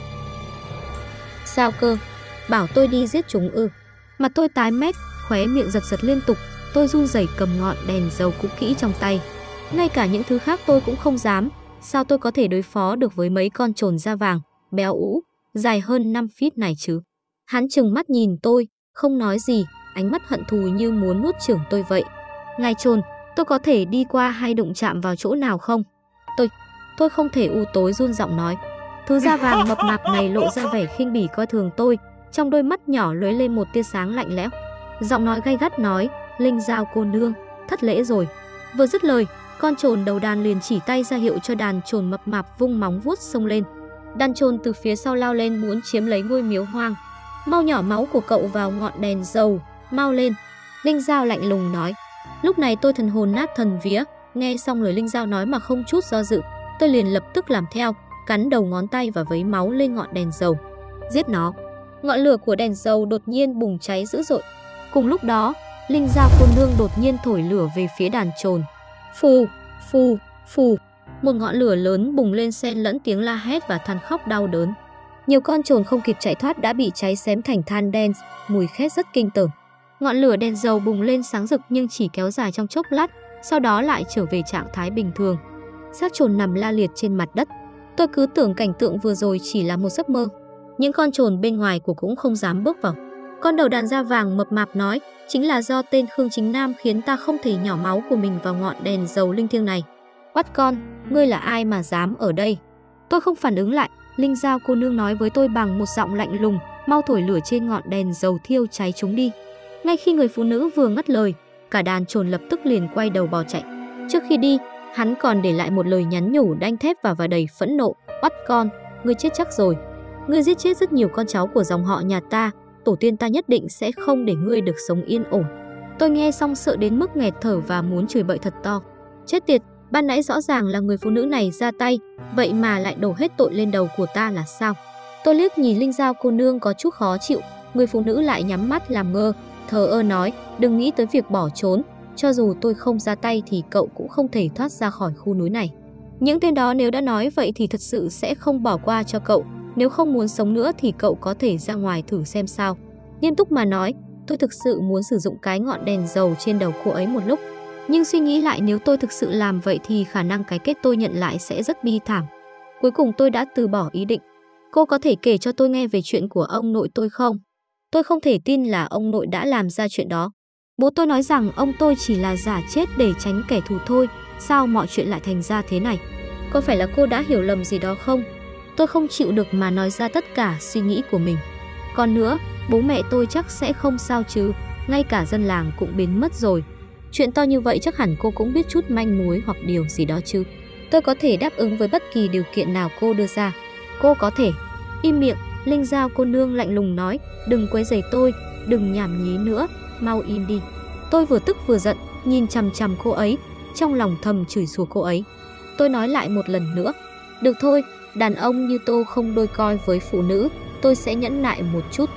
Sao cơ? Bảo tôi đi giết chúng ư? Mặt tôi tái mét, khóe miệng giật giật liên tục, tôi run rẩy cầm ngọn đèn dầu cũ kỹ trong tay. Ngay cả những thứ khác tôi cũng không dám, sao tôi có thể đối phó được với mấy con chồn da vàng, béo ú, dài hơn năm feet này chứ? Hắn trừng mắt nhìn tôi, không nói gì, ánh mắt hận thù như muốn nuốt chửng tôi vậy. Ngài chồn, tôi có thể đi qua hay đụng chạm vào chỗ nào không? Tôi, tôi không thể u tối run giọng nói. Thứ da vàng mập mạp này lộ ra vẻ khinh bỉ coi thường tôi, trong đôi mắt nhỏ lóe lên một tia sáng lạnh lẽo. Giọng nói gay gắt nói, Linh Giao cô nương, thất lễ rồi. Vừa dứt lời, con chồn đầu đàn liền chỉ tay ra hiệu cho đàn chồn mập mạp vung móng vuốt xông lên. Đàn chồn từ phía sau lao lên muốn chiếm lấy ngôi miếu hoang. Mau nhỏ máu của cậu vào ngọn đèn dầu, mau lên. Linh Giao lạnh lùng nói. Lúc này tôi thần hồn nát thần vía, nghe xong lời Linh Giao nói mà không chút do dự, tôi liền lập tức làm theo, cắn đầu ngón tay và vấy máu lên ngọn đèn dầu. Giết nó. Ngọn lửa của đèn dầu đột nhiên bùng cháy dữ dội. Cùng lúc đó, Linh Giao cô nương đột nhiên thổi lửa về phía đàn chồn. Phù, phù, phù. Một ngọn lửa lớn bùng lên xen lẫn tiếng la hét và than khóc đau đớn. Nhiều con chồn không kịp chạy thoát đã bị cháy xém thành than đen, mùi khét rất kinh tởm. Ngọn lửa đèn dầu bùng lên sáng rực nhưng chỉ kéo dài trong chốc lát, sau đó lại trở về trạng thái bình thường. Xác chồn nằm la liệt trên mặt đất. Tôi cứ tưởng cảnh tượng vừa rồi chỉ là một giấc mơ. Những con chồn bên ngoài của cũng không dám bước vào. Con đầu đàn da vàng mập mạp nói, chính là do tên Khương Chính Nam khiến ta không thể nhỏ máu của mình vào ngọn đèn dầu linh thiêng này. Quát con, ngươi là ai mà dám ở đây? Tôi không phản ứng lại. Linh Giao cô nương nói với tôi bằng một giọng lạnh lùng, mau thổi lửa trên ngọn đèn dầu thiêu cháy chúng đi. Ngay khi người phụ nữ vừa ngắt lời, cả đàn chồn lập tức liền quay đầu bỏ chạy. Trước khi đi, hắn còn để lại một lời nhắn nhủ đanh thép và và đầy phẫn nộ. Bắt con, ngươi chết chắc rồi. Ngươi giết chết rất nhiều con cháu của dòng họ nhà ta, tổ tiên ta nhất định sẽ không để ngươi được sống yên ổn. Tôi nghe xong sợ đến mức nghẹt thở và muốn chửi bậy thật to. Chết tiệt, ban nãy rõ ràng là người phụ nữ này ra tay, vậy mà lại đổ hết tội lên đầu của ta là sao? Tôi liếc nhìn Linh Giao cô nương có chút khó chịu, người phụ nữ lại nhắm mắt làm ngơ, thờ ơ nói, đừng nghĩ tới việc bỏ trốn, cho dù tôi không ra tay thì cậu cũng không thể thoát ra khỏi khu núi này. Những tên đó nếu đã nói vậy thì thật sự sẽ không bỏ qua cho cậu, nếu không muốn sống nữa thì cậu có thể ra ngoài thử xem sao. Nghiêm túc mà nói, tôi thực sự muốn sử dụng cái ngọn đèn dầu trên đầu cô ấy một lúc. Nhưng suy nghĩ lại nếu tôi thực sự làm vậy thì khả năng cái kết tôi nhận lại sẽ rất bi thảm. Cuối cùng tôi đã từ bỏ ý định. Cô có thể kể cho tôi nghe về chuyện của ông nội tôi không? Tôi không thể tin là ông nội đã làm ra chuyện đó. Bố tôi nói rằng ông tôi chỉ là giả chết để tránh kẻ thù thôi. Sao mọi chuyện lại thành ra thế này? Có phải là cô đã hiểu lầm gì đó không? Tôi không chịu được mà nói ra tất cả suy nghĩ của mình. Còn nữa, bố mẹ tôi chắc sẽ không sao chứ. Ngay cả dân làng cũng biến mất rồi. Chuyện to như vậy chắc hẳn cô cũng biết chút manh mối hoặc điều gì đó chứ. Tôi có thể đáp ứng với bất kỳ điều kiện nào cô đưa ra. Cô có thể. Im miệng, Linh Giao cô nương lạnh lùng nói, đừng quấy rầy tôi, đừng nhảm nhí nữa, mau im đi. Tôi vừa tức vừa giận, nhìn chằm chằm cô ấy, trong lòng thầm chửi rủa cô ấy. Tôi nói lại một lần nữa, được thôi, đàn ông như tôi không đôi coi với phụ nữ, tôi sẽ nhẫn nại một chút.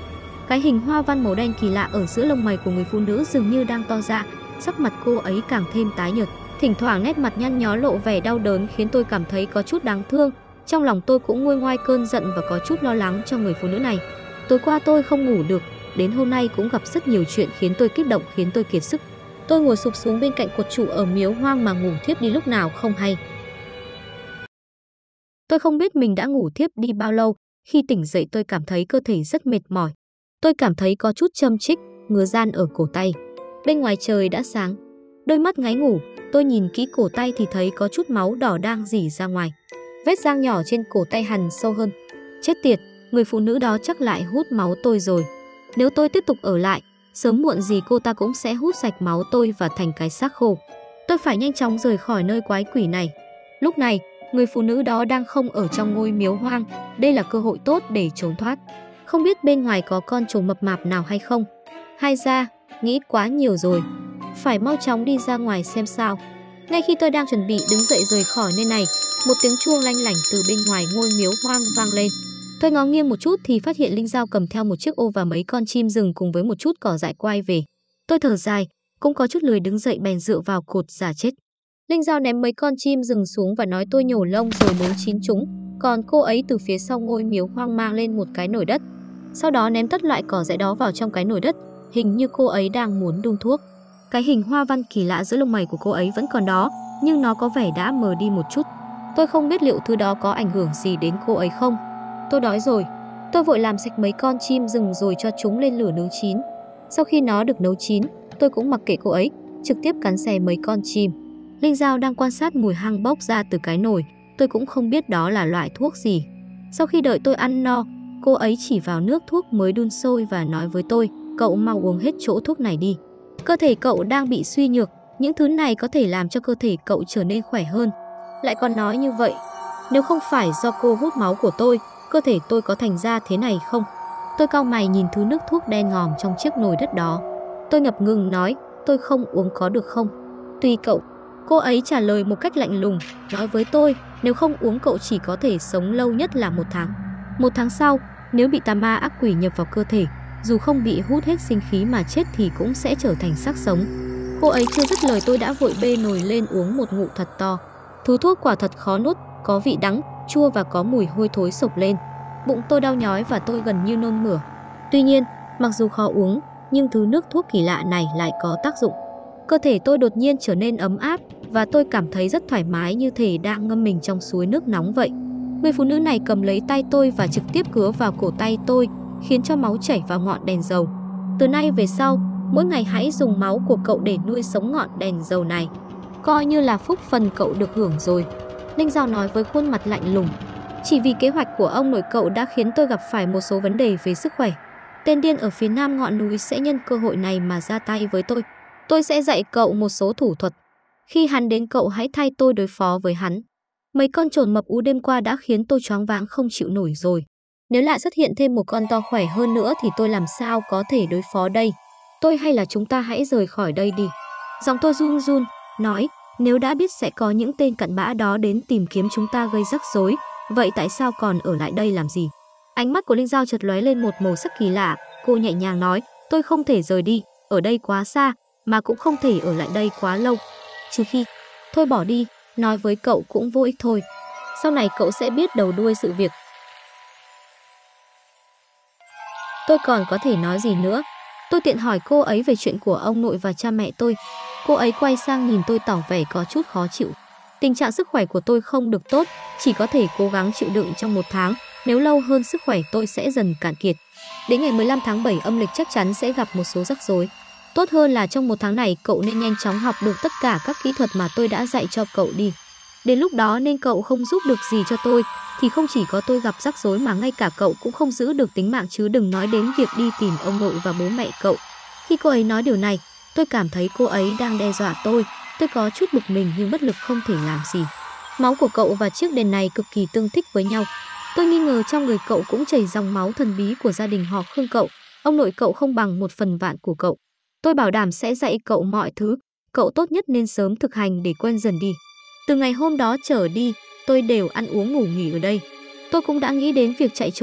Cái hình hoa văn màu đen kỳ lạ ở giữa lông mày của người phụ nữ dường như đang to ra, sắc mặt cô ấy càng thêm tái nhợt, thỉnh thoảng nét mặt nhăn nhó lộ vẻ đau đớn khiến tôi cảm thấy có chút đáng thương. Trong lòng tôi cũng nguôi ngoai cơn giận và có chút lo lắng cho người phụ nữ này. Tối qua tôi không ngủ được, đến hôm nay cũng gặp rất nhiều chuyện khiến tôi kích động, khiến tôi kiệt sức. Tôi ngồi sụp xuống bên cạnh cột trụ ở miếu hoang mà ngủ thiếp đi lúc nào không hay. Tôi không biết mình đã ngủ thiếp đi bao lâu, khi tỉnh dậy tôi cảm thấy cơ thể rất mệt mỏi. Tôi cảm thấy có chút châm chích, ngứa ran ở cổ tay. Bên ngoài trời đã sáng, đôi mắt ngáy ngủ, tôi nhìn kỹ cổ tay thì thấy có chút máu đỏ đang rỉ ra ngoài. Vết rang nhỏ trên cổ tay hằn sâu hơn. Chết tiệt, người phụ nữ đó chắc lại hút máu tôi rồi. Nếu tôi tiếp tục ở lại, sớm muộn gì cô ta cũng sẽ hút sạch máu tôi và thành cái xác khô. Tôi phải nhanh chóng rời khỏi nơi quái quỷ này. Lúc này, người phụ nữ đó đang không ở trong ngôi miếu hoang. Đây là cơ hội tốt để trốn thoát. Không biết bên ngoài có con trồn mập mạp nào hay không. Hay ra, nghĩ quá nhiều rồi. Phải mau chóng đi ra ngoài xem sao. Ngay khi tôi đang chuẩn bị đứng dậy rời khỏi nơi này, một tiếng chuông lanh lảnh từ bên ngoài ngôi miếu hoang vang lên. Tôi ngó nghiêng một chút thì phát hiện Linh Dao cầm theo một chiếc ô và mấy con chim rừng cùng với một chút cỏ dại quay về. Tôi thở dài, cũng có chút lười đứng dậy bèn dựa vào cột giả chết. Linh Dao ném mấy con chim rừng xuống và nói tôi nhổ lông rồi muốn chín chúng. Còn cô ấy từ phía sau ngôi miếu hoang mang lên một cái nồi đất. Sau đó ném tất loại cỏ dại đó vào trong cái nồi đất, hình như cô ấy đang muốn đun thuốc. Cái hình hoa văn kỳ lạ giữa lông mày của cô ấy vẫn còn đó, nhưng nó có vẻ đã mờ đi một chút. Tôi không biết liệu thứ đó có ảnh hưởng gì đến cô ấy không. Tôi đói rồi. Tôi vội làm sạch mấy con chim rừng rồi cho chúng lên lửa nướng chín. Sau khi nó được nấu chín, tôi cũng mặc kệ cô ấy, trực tiếp cắn xé mấy con chim. Linh Dao đang quan sát mùi hăng bốc ra từ cái nồi. Tôi cũng không biết đó là loại thuốc gì. Sau khi đợi tôi ăn no, cô ấy chỉ vào nước thuốc mới đun sôi và nói với tôi, cậu mau uống hết chỗ thuốc này đi. Cơ thể cậu đang bị suy nhược, những thứ này có thể làm cho cơ thể cậu trở nên khỏe hơn. Lại còn nói như vậy, nếu không phải do cô hút máu của tôi, cơ thể tôi có thành ra thế này không? Tôi cau mày nhìn thứ nước thuốc đen ngòm trong chiếc nồi đất đó. Tôi ngập ngừng nói, tôi không uống có được không? Tùy cậu. Cô ấy trả lời một cách lạnh lùng, nói với tôi, nếu không uống cậu chỉ có thể sống lâu nhất là một tháng. Một tháng sau, nếu bị tà ma ác quỷ nhập vào cơ thể, dù không bị hút hết sinh khí mà chết thì cũng sẽ trở thành xác sống. Cô ấy chưa dứt lời tôi đã vội bê nồi lên uống một ngụm thật to. Thứ thuốc quả thật khó nuốt, có vị đắng, chua và có mùi hôi thối sộc lên. Bụng tôi đau nhói và tôi gần như nôn mửa. Tuy nhiên, mặc dù khó uống, nhưng thứ nước thuốc kỳ lạ này lại có tác dụng. Cơ thể tôi đột nhiên trở nên ấm áp và tôi cảm thấy rất thoải mái như thể đang ngâm mình trong suối nước nóng vậy. Người phụ nữ này cầm lấy tay tôi và trực tiếp cứa vào cổ tay tôi, khiến cho máu chảy vào ngọn đèn dầu. Từ nay về sau, mỗi ngày hãy dùng máu của cậu để nuôi sống ngọn đèn dầu này. Coi như là phúc phần cậu được hưởng rồi. Linh Dao nói với khuôn mặt lạnh lùng. Chỉ vì kế hoạch của ông nội cậu đã khiến tôi gặp phải một số vấn đề về sức khỏe. Tên điên ở phía nam ngọn núi sẽ nhân cơ hội này mà ra tay với tôi. Tôi sẽ dạy cậu một số thủ thuật. Khi hắn đến cậu hãy thay tôi đối phó với hắn. Mấy con trồn mập ú đêm qua đã khiến tôi choáng váng không chịu nổi rồi. Nếu lại xuất hiện thêm một con to khỏe hơn nữa thì tôi làm sao có thể đối phó đây? Tôi hay là chúng ta hãy rời khỏi đây đi. Giọng tôi run run, nói, nếu đã biết sẽ có những tên cặn bã đó đến tìm kiếm chúng ta gây rắc rối, vậy tại sao còn ở lại đây làm gì? Ánh mắt của Linh Dao chợt lóe lên một màu sắc kỳ lạ, cô nhẹ nhàng nói, tôi không thể rời đi, ở đây quá xa, mà cũng không thể ở lại đây quá lâu. Trừ khi, thôi bỏ đi, nói với cậu cũng vô ích thôi. Sau này cậu sẽ biết đầu đuôi sự việc. Tôi còn có thể nói gì nữa? Tôi tiện hỏi cô ấy về chuyện của ông nội và cha mẹ tôi. Cô ấy quay sang nhìn tôi tỏ vẻ có chút khó chịu. Tình trạng sức khỏe của tôi không được tốt, chỉ có thể cố gắng chịu đựng trong một tháng. Nếu lâu hơn sức khỏe tôi sẽ dần cạn kiệt. Đến ngày mười lăm tháng bảy âm lịch chắc chắn sẽ gặp một số rắc rối. Tốt hơn là trong một tháng này cậu nên nhanh chóng học được tất cả các kỹ thuật mà tôi đã dạy cho cậu đi. Đến lúc đó nên cậu không giúp được gì cho tôi, thì không chỉ có tôi gặp rắc rối mà ngay cả cậu cũng không giữ được tính mạng, chứ đừng nói đến việc đi tìm ông nội và bố mẹ cậu. Khi cô ấy nói điều này, tôi cảm thấy cô ấy đang đe dọa tôi. Tôi có chút bực mình nhưng bất lực không thể làm gì. Máu của cậu và chiếc đèn này cực kỳ tương thích với nhau. Tôi nghi ngờ trong người cậu cũng chảy dòng máu thần bí của gia đình họ Khương cậu. Ông nội cậu không bằng một phần vạn của cậu. Tôi bảo đảm sẽ dạy cậu mọi thứ. Cậu tốt nhất nên sớm thực hành để quen dần đi. Từ ngày hôm đó trở đi, tôi đều ăn uống ngủ nghỉ ở đây. Tôi cũng đã nghĩ đến việc chạy trốn,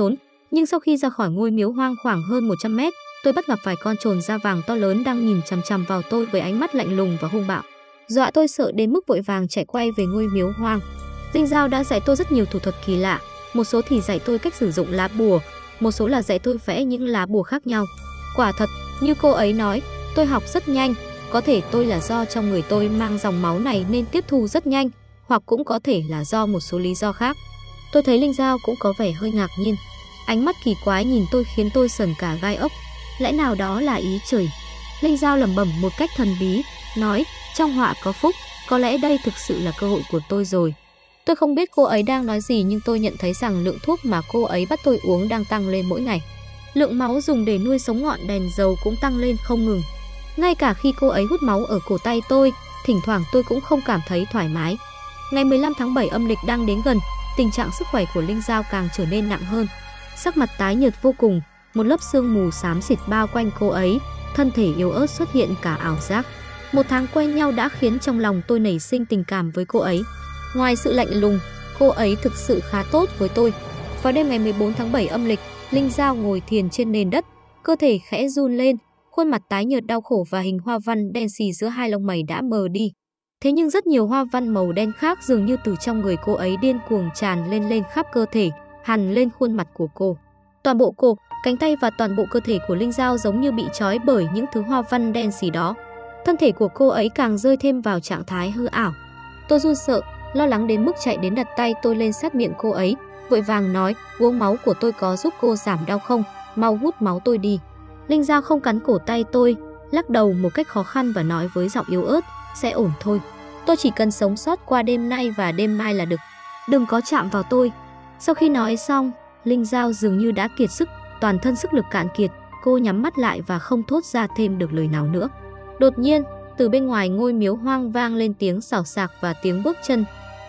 Nhưng sau khi ra khỏi ngôi miếu hoang khoảng hơn một trăm mét, tôi bắt gặp phải con trồn da vàng to lớn đang nhìn chằm chằm vào tôi với ánh mắt lạnh lùng và hung bạo. Dọa tôi sợ đến mức vội vàng chạy quay về ngôi miếu hoang. Linh Giao đã dạy tôi rất nhiều thủ thuật kỳ lạ, một số thì dạy tôi cách sử dụng lá bùa, một số là dạy tôi vẽ những lá bùa khác nhau. Quả thật, như cô ấy nói, tôi học rất nhanh, có thể tôi là do trong người tôi mang dòng máu này nên tiếp thu rất nhanh, hoặc cũng có thể là do một số lý do khác. Tôi thấy Linh Giao cũng có vẻ hơi ngạc nhiên. Ánh mắt kỳ quái nhìn tôi khiến tôi sởn cả gai ốc. Lẽ nào đó là ý trời? Linh Giao lẩm bẩm một cách thần bí, nói, trong họa có phúc, có lẽ đây thực sự là cơ hội của tôi rồi. Tôi không biết cô ấy đang nói gì nhưng tôi nhận thấy rằng lượng thuốc mà cô ấy bắt tôi uống đang tăng lên mỗi ngày. Lượng máu dùng để nuôi sống ngọn đèn dầu cũng tăng lên không ngừng. Ngay cả khi cô ấy hút máu ở cổ tay tôi, thỉnh thoảng tôi cũng không cảm thấy thoải mái. Ngày mười lăm tháng bảy âm lịch đang đến gần, tình trạng sức khỏe của Linh Giao càng trở nên nặng hơn. Sắc mặt tái nhợt vô cùng, một lớp sương mù xám xịt bao quanh cô ấy, thân thể yếu ớt xuất hiện cả ảo giác. Một tháng quen nhau đã khiến trong lòng tôi nảy sinh tình cảm với cô ấy. Ngoài sự lạnh lùng, cô ấy thực sự khá tốt với tôi. Vào đêm ngày mười bốn tháng bảy âm lịch, Linh Giao ngồi thiền trên nền đất, cơ thể khẽ run lên, khuôn mặt tái nhợt đau khổ và hình hoa văn đen xì giữa hai lông mày đã mờ đi. Thế nhưng rất nhiều hoa văn màu đen khác dường như từ trong người cô ấy điên cuồng tràn lên lên khắp cơ thể, hằn lên khuôn mặt của cô. Toàn bộ cổ, cánh tay và toàn bộ cơ thể của Linh Giao giống như bị trói bởi những thứ hoa văn đen xì đó. Thân thể của cô ấy càng rơi thêm vào trạng thái hư ảo. Tôi run sợ, lo lắng đến mức chạy đến đặt tay tôi lên sát miệng cô ấy, vội vàng nói, uống máu của tôi có giúp cô giảm đau không, mau hút máu tôi đi. Linh Giao không cắn cổ tay tôi, lắc đầu một cách khó khăn và nói với giọng yếu ớt, sẽ ổn thôi. Tôi chỉ cần sống sót qua đêm nay và đêm mai là được. Đừng có chạm vào tôi. Sau khi nói xong, Linh Giao dường như đã kiệt sức, toàn thân sức lực cạn kiệt, cô nhắm mắt lại và không thốt ra thêm được lời nào nữa. Đột nhiên, từ bên ngoài ngôi miếu hoang vang lên tiếng xào xạc và tiếng bước chân.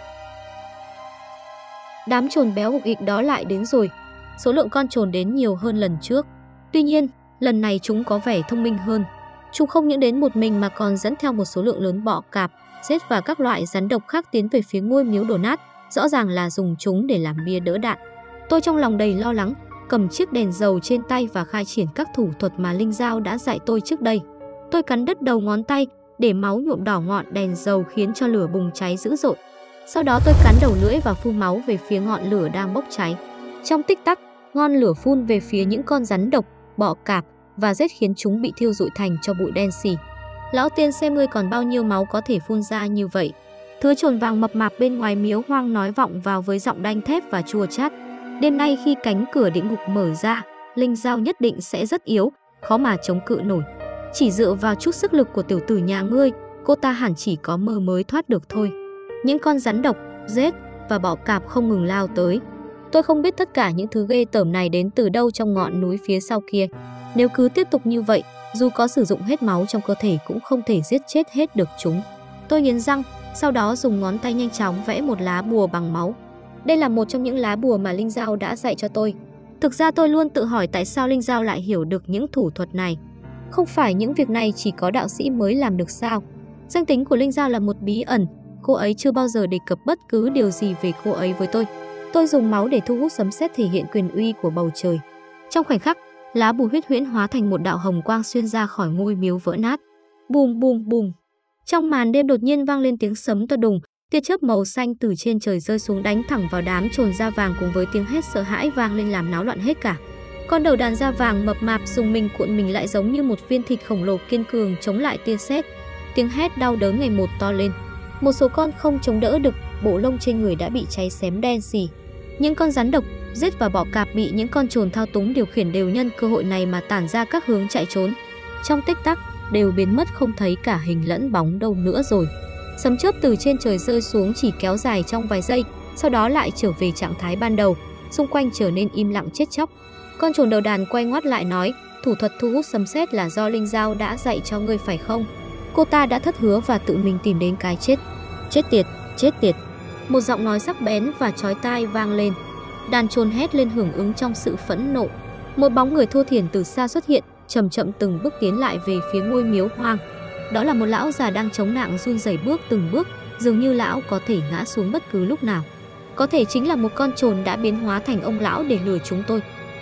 Đám trồn béo ục ịch đó lại đến rồi. Số lượng con trồn đến nhiều hơn lần trước. Tuy nhiên, lần này chúng có vẻ thông minh hơn. Chúng không những đến một mình mà còn dẫn theo một số lượng lớn bọ cạp, rết và các loại rắn độc khác tiến về phía ngôi miếu đổ nát, rõ ràng là dùng chúng để làm bia đỡ đạn. Tôi trong lòng đầy lo lắng, cầm chiếc đèn dầu trên tay và khai triển các thủ thuật mà Linh Giao đã dạy tôi trước đây. Tôi cắn đứt đầu ngón tay để máu nhuộm đỏ ngọn đèn dầu khiến cho lửa bùng cháy dữ dội. Sau đó tôi cắn đầu lưỡi và phun máu về phía ngọn lửa đang bốc cháy. Trong tích tắc, ngọn lửa phun về phía những con rắn độc, bọ cạp và rết khiến chúng bị thiêu rụi thành cho bụi đen xì. Lão tiên xem ngươi còn bao nhiêu máu có thể phun ra như vậy. Thứ trồn vàng mập mạp bên ngoài miếu hoang nói vọng vào với giọng đanh thép và chua chát. Đêm nay khi cánh cửa địa ngục mở ra, Linh Giao nhất định sẽ rất yếu, khó mà chống cự nổi. Chỉ dựa vào chút sức lực của tiểu tử nhà ngươi, cô ta hẳn chỉ có mơ mới thoát được thôi. Những con rắn độc, rết và bọ cạp không ngừng lao tới. Tôi không biết tất cả những thứ ghê tởm này đến từ đâu trong ngọn núi phía sau kia. Nếu cứ tiếp tục như vậy, dù có sử dụng hết máu trong cơ thể cũng không thể giết chết hết được chúng. Tôi nghiến răng, sau đó dùng ngón tay nhanh chóng vẽ một lá bùa bằng máu. Đây là một trong những lá bùa mà Linh Giao đã dạy cho tôi. Thực ra tôi luôn tự hỏi tại sao Linh Giao lại hiểu được những thủ thuật này. Không phải những việc này chỉ có đạo sĩ mới làm được sao? Danh tính của Linh Giao là một bí ẩn, cô ấy chưa bao giờ đề cập bất cứ điều gì về cô ấy với tôi. Tôi dùng máu để thu hút sấm sét thể hiện quyền uy của bầu trời. Trong khoảnh khắc, lá bùa huyết huyễn hóa thành một đạo hồng quang xuyên ra khỏi ngôi miếu vỡ nát. Bùm bùm bùm. Trong màn đêm đột nhiên vang lên tiếng sấm to đùng, tia chớp màu xanh từ trên trời rơi xuống đánh thẳng vào đám trồn da vàng cùng với tiếng hét sợ hãi vang lên làm náo loạn hết cả. Con đầu đàn da vàng mập mạp dùng mình cuộn mình lại giống như một viên thịt khổng lồ kiên cường chống lại tia sét. Tiếng hét đau đớn ngày một to lên. Một số con không chống đỡ được, bộ lông trên người đã bị cháy xém đen xì. Những con rắn độc, rết và bọ cạp bị những con trồn thao túng điều khiển đều nhân cơ hội này mà tản ra các hướng chạy trốn. Trong tích tắc, đều biến mất không thấy cả hình lẫn bóng đâu nữa rồi. Sấm chớp từ trên trời rơi xuống chỉ kéo dài trong vài giây, sau đó lại trở về trạng thái ban đầu, xung quanh trở nên im lặng chết chóc. Con trồn đầu đàn quay ngoắt lại nói, thủ thuật thu hút sấm sét là do Linh Giao đã dạy cho ngươi phải không? Cô ta đã thất hứa và tự mình tìm đến cái chết. Chết tiệt, chết tiệt. Một giọng nói sắc bén và chói tai vang lên. Đàn trồn hét lên hưởng ứng trong sự phẫn nộ. Một bóng người thô thiển từ xa xuất hiện, chậm chậm từng bước tiến lại về phía ngôi miếu hoang. Đó là một lão già đang chống nặng run rẩy bước từng bước, dường như lão có thể ngã xuống bất cứ lúc nào. Có thể chính là một con trồn đã biến hóa thành ông lão để lừa chúng tôi.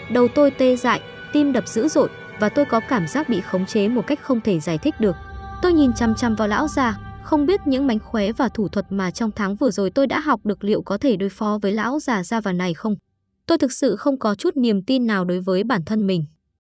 Đầu tôi tê dại, tim đập dữ dội và tôi có cảm giác bị khống chế một cách không thể giải thích được. Tôi nhìn chằm chằm vào lão già, không biết những mánh khóe và thủ thuật mà trong tháng vừa rồi tôi đã học được liệu có thể đối phó với lão già da vàng này không. Tôi thực sự không có chút niềm tin nào đối với bản thân mình.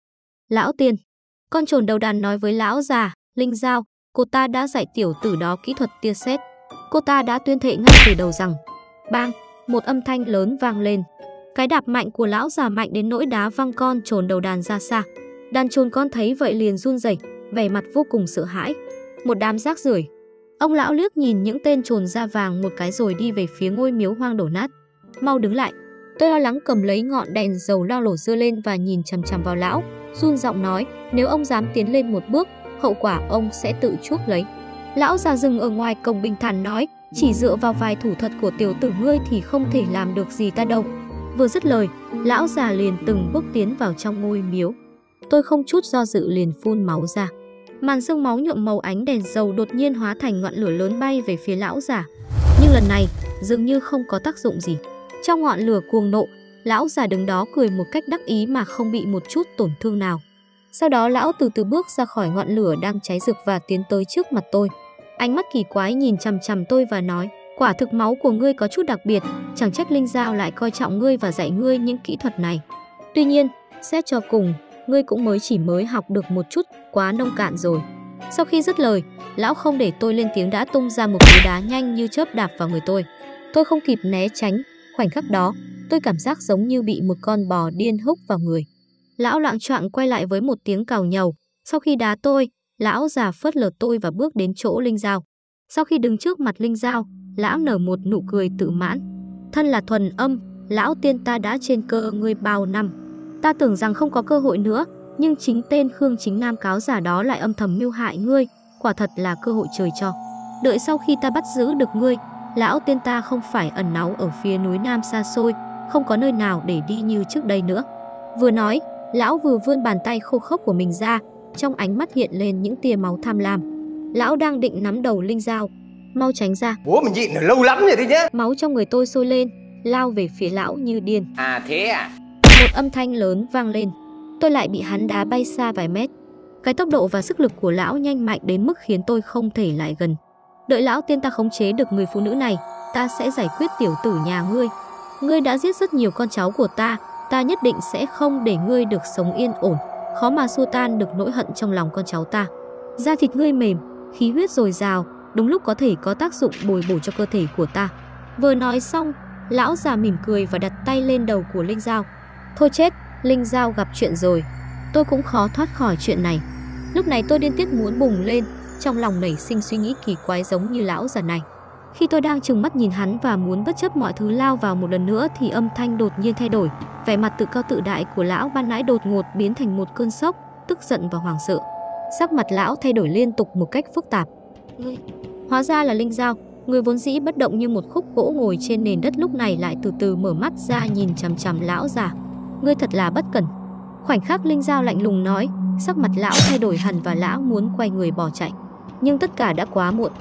Lão tiên, con trồn đầu đàn nói với lão già, Linh Giao, cô ta đã dạy tiểu tử đó kỹ thuật tia sét. Cô ta đã tuyên thệ ngay từ đầu rằng, bang, một âm thanh lớn vang lên. Cái đạp mạnh của lão già mạnh đến nỗi đá văng con trồn đầu đàn ra xa. Đàn trồn con thấy vậy liền run rẩy, vẻ mặt vô cùng sợ hãi. Một đám rác rưởi. Ông lão liếc nhìn những tên trồn da vàng một cái rồi đi về phía ngôi miếu hoang đổ nát. Mau đứng lại. Tôi lo lắng cầm lấy ngọn đèn dầu lao lổ dưa lên và nhìn chằm chằm vào lão, run giọng nói, nếu ông dám tiến lên một bước, hậu quả ông sẽ tự chuốc lấy. Lão già dừng ở ngoài cổng bình thản nói, chỉ dựa vào vài thủ thuật của tiểu tử ngươi thì không thể làm được gì ta đâu. Vừa dứt lời, lão già liền từng bước tiến vào trong ngôi miếu. Tôi không chút do dự liền phun máu ra. Màn sương máu nhuộm màu ánh đèn dầu đột nhiên hóa thành ngọn lửa lớn bay về phía lão già. Nhưng lần này dường như không có tác dụng gì. Trong ngọn lửa cuồng nộ, lão già đứng đó cười một cách đắc ý mà không bị một chút tổn thương nào. Sau đó lão từ từ bước ra khỏi ngọn lửa đang cháy rực và tiến tới trước mặt tôi. Ánh mắt kỳ quái nhìn chằm chằm tôi và nói, quả thực máu của ngươi có chút đặc biệt, chẳng trách Linh Giao lại coi trọng ngươi và dạy ngươi những kỹ thuật này. Tuy nhiên, xét cho cùng, ngươi cũng mới chỉ mới học được một chút, quá nông cạn rồi. Sau khi dứt lời, lão không để tôi lên tiếng đã tung ra một cú đá nhanh như chớp đạp vào người tôi. Tôi không kịp né tránh, khoảnh khắc đó, tôi cảm giác giống như bị một con bò điên húc vào người. Lão loạng choạng quay lại với một tiếng càu nhàu. Sau khi đá tôi, lão già phớt lờ tôi và bước đến chỗ Linh Giao. Sau khi đứng trước mặt Linh Giao, lão nở một nụ cười tự mãn. Thân là thuần âm, lão tiên ta đã trên cơ ngươi bao năm. Ta tưởng rằng không có cơ hội nữa, nhưng chính tên Khương Chính Nam cáo giả đó lại âm thầm mưu hại ngươi, quả thật là cơ hội trời cho. Đợi sau khi ta bắt giữ được ngươi, lão tiên ta không phải ẩn náu ở phía núi Nam xa xôi, không có nơi nào để đi như trước đây nữa. Vừa nói, lão vừa vươn bàn tay khô khốc của mình ra, trong ánh mắt hiện lên những tia máu tham lam. Lão đang định nắm đầu Linh Giao, mau tránh ra. Bố mình nhịn được lâu lắm rồi đấy nhá. Máu trong người tôi sôi lên, lao về phía lão như điên. À thế à? Một âm thanh lớn vang lên, tôi lại bị hắn đá bay xa vài mét. Cái tốc độ và sức lực của lão nhanh mạnh đến mức khiến tôi không thể lại gần. Đợi lão tiên ta khống chế được người phụ nữ này, ta sẽ giải quyết tiểu tử nhà ngươi. Ngươi đã giết rất nhiều con cháu của ta, ta nhất định sẽ không để ngươi được sống yên ổn, khó mà xua tan được nỗi hận trong lòng con cháu ta. Da thịt ngươi mềm, khí huyết dồi dào, đúng lúc có thể có tác dụng bồi bổ cho cơ thể của ta. Vừa nói xong, lão già mỉm cười và đặt tay lên đầu của Linh Giao. Thôi chết, Linh Giao gặp chuyện rồi. Tôi cũng khó thoát khỏi chuyện này. Lúc này tôi điên tiết muốn bùng lên, trong lòng nảy sinh suy nghĩ kỳ quái giống như lão già này. Khi tôi đang trừng mắt nhìn hắn và muốn bất chấp mọi thứ lao vào một lần nữa thì âm thanh đột nhiên thay đổi. Vẻ mặt tự cao tự đại của lão ban nãy đột ngột biến thành một cơn sốc, tức giận và hoảng sợ. Sắc mặt lão thay đổi liên tục một cách phức tạp. Ngươi, hóa ra là Linh Giao, người vốn dĩ bất động như một khúc gỗ ngồi trên nền đất lúc này lại từ từ mở mắt ra nhìn chằm chằm lão già. Ngươi thật là bất cẩn. Khoảnh khắc Linh Giao lạnh lùng nói, sắc mặt lão thay đổi hẳn và lão muốn quay người bỏ chạy. Nhưng tất cả đã quá muộn.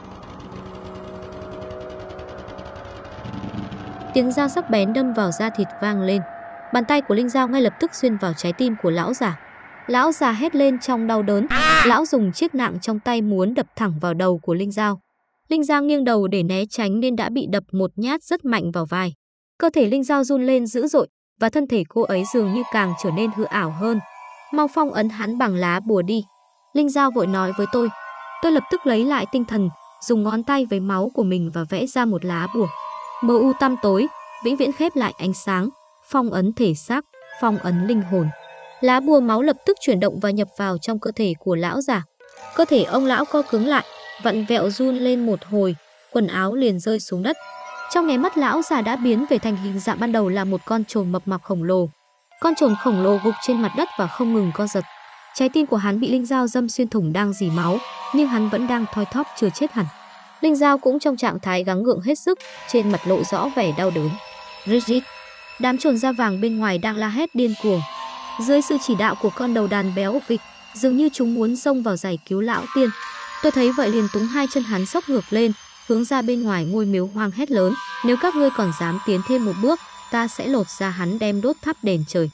Tiếng dao sắc bén đâm vào da thịt vang lên. Bàn tay của Linh Giao ngay lập tức xuyên vào trái tim của lão già. Lão già hét lên trong đau đớn. Lão dùng chiếc nạng trong tay muốn đập thẳng vào đầu của Linh Giao. Linh Giao nghiêng đầu để né tránh nên đã bị đập một nhát rất mạnh vào vai. Cơ thể Linh Giao run lên dữ dội và thân thể cô ấy dường như càng trở nên hư ảo hơn. Mau phong ấn hắn bằng lá bùa đi. Linh Giao vội nói với tôi. Tôi lập tức lấy lại tinh thần, dùng ngón tay với máu của mình và vẽ ra một lá bùa. Mờ u tăm tối, vĩnh viễn khép lại ánh sáng, phong ấn thể xác, phong ấn linh hồn. Lá bùa máu lập tức chuyển động và nhập vào trong cơ thể của lão già. Cơ thể ông lão co cứng lại, vặn vẹo run lên một hồi, quần áo liền rơi xuống đất. Trong nháy mắt lão già đã biến về thành hình dạng ban đầu là một con trồn mập mạp khổng lồ. Con trồn khổng lồ gục trên mặt đất và không ngừng co giật. Trái tim của hắn bị Linh Giao đâm xuyên thủng đang rỉ máu, nhưng hắn vẫn đang thoi thóp chưa chết hẳn. Linh Giao cũng trong trạng thái gắng gượng hết sức, trên mặt lộ rõ vẻ đau đớn. Rigid, đám trồn da vàng bên ngoài đang la hét điên cuồng. Dưới sự chỉ đạo của con đầu đàn béo ục ịch, dường như chúng muốn xông vào giải cứu lão tiên. Tôi thấy vậy liền túng hai chân hắn xốc ngược lên, hướng ra bên ngoài ngôi miếu hoang hét lớn, nếu các ngươi còn dám tiến thêm một bước, ta sẽ lột da hắn đem đốt thắp đền trời.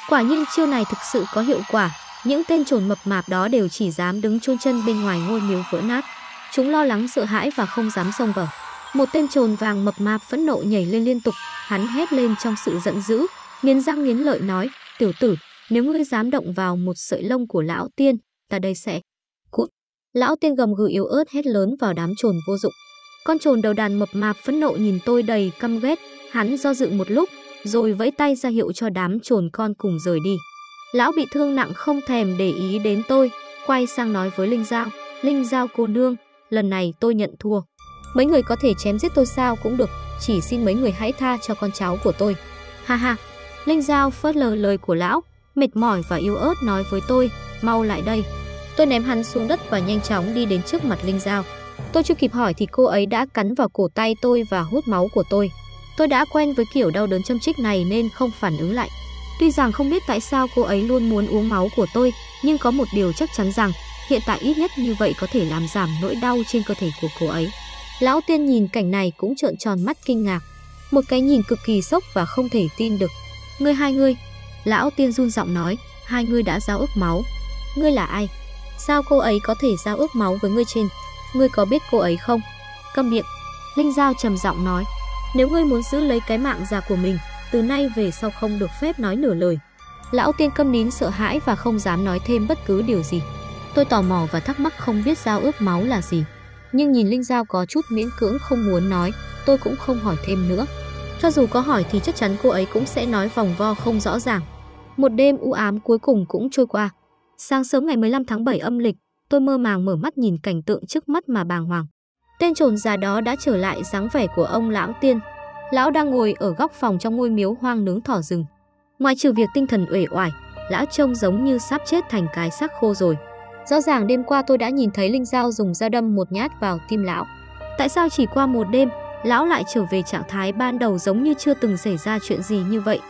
Quả nhiên chiêu này thực sự có hiệu quả, những tên trồn mập mạp đó đều chỉ dám đứng chôn chân bên ngoài ngôi miếu vỡ nát. Chúng lo lắng sợ hãi và không dám xông vào. Một tên trồn vàng mập mạp phẫn nộ nhảy lên liên tục, hắn hét lên trong sự giận dữ, nghiến răng nghiến lợi nói: "Tiểu tử, nếu ngươi dám động vào một sợi lông của lão tiên, ta đây sẽ..." Cút! Lão tiên gầm gừ yếu ớt hét lớn vào đám trồn vô dụng. Con trồn đầu đàn mập mạp phẫn nộ nhìn tôi đầy căm ghét, hắn do dự một lúc, rồi vẫy tay ra hiệu cho đám trồn con cùng rời đi. Lão bị thương nặng không thèm để ý đến tôi, quay sang nói với Linh Giao: "Linh Giao cô nương, lần này tôi nhận thua. Mấy người có thể chém giết tôi sao cũng được, chỉ xin mấy người hãy tha cho con cháu của tôi." Ha ha! Linh Giao phớt lờ lời của lão, mệt mỏi và yếu ớt nói với tôi: "Mau lại đây." Tôi ném hắn xuống đất và nhanh chóng đi đến trước mặt Linh Giao. Tôi chưa kịp hỏi thì cô ấy đã cắn vào cổ tay tôi và hút máu của tôi. Tôi đã quen với kiểu đau đớn châm chích này nên không phản ứng lại. Tuy rằng không biết tại sao cô ấy luôn muốn uống máu của tôi, nhưng có một điều chắc chắn rằng hiện tại ít nhất như vậy có thể làm giảm nỗi đau trên cơ thể của cô ấy. Lão tiên nhìn cảnh này cũng trợn tròn mắt kinh ngạc, một cái nhìn cực kỳ sốc và không thể tin được. "Ngươi hai ngươi..." Lão tiên run giọng nói: "Hai ngươi đã giao ước máu. Ngươi là ai? Sao cô ấy có thể giao ước máu với ngươi trên? Ngươi có biết cô ấy không?" "Câm miệng!" Linh Giao trầm giọng nói: "Nếu ngươi muốn giữ lấy cái mạng già của mình, từ nay về sau không được phép nói nửa lời." Lão tiên câm nín sợ hãi và không dám nói thêm bất cứ điều gì. Tôi tò mò và thắc mắc không biết giao ước máu là gì, nhưng nhìn Linh Giao có chút miễn cưỡng không muốn nói, tôi cũng không hỏi thêm nữa. Cho dù có hỏi thì chắc chắn cô ấy cũng sẽ nói vòng vo không rõ ràng. Một đêm u ám cuối cùng cũng trôi qua. Sáng sớm ngày mười lăm tháng bảy âm lịch, tôi mơ màng mở mắt nhìn cảnh tượng trước mắt mà bàng hoàng. Tên trồn già đó đã trở lại dáng vẻ của ông lão tiên. Lão đang ngồi ở góc phòng trong ngôi miếu hoang nướng thỏ rừng. Ngoài trừ việc tinh thần uể oải, lão trông giống như sắp chết thành cái xác khô rồi. Rõ ràng đêm qua tôi đã nhìn thấy Linh Giao dùng dao đâm một nhát vào tim lão. Tại sao chỉ qua một đêm, lão lại trở về trạng thái ban đầu giống như chưa từng xảy ra chuyện gì như vậy?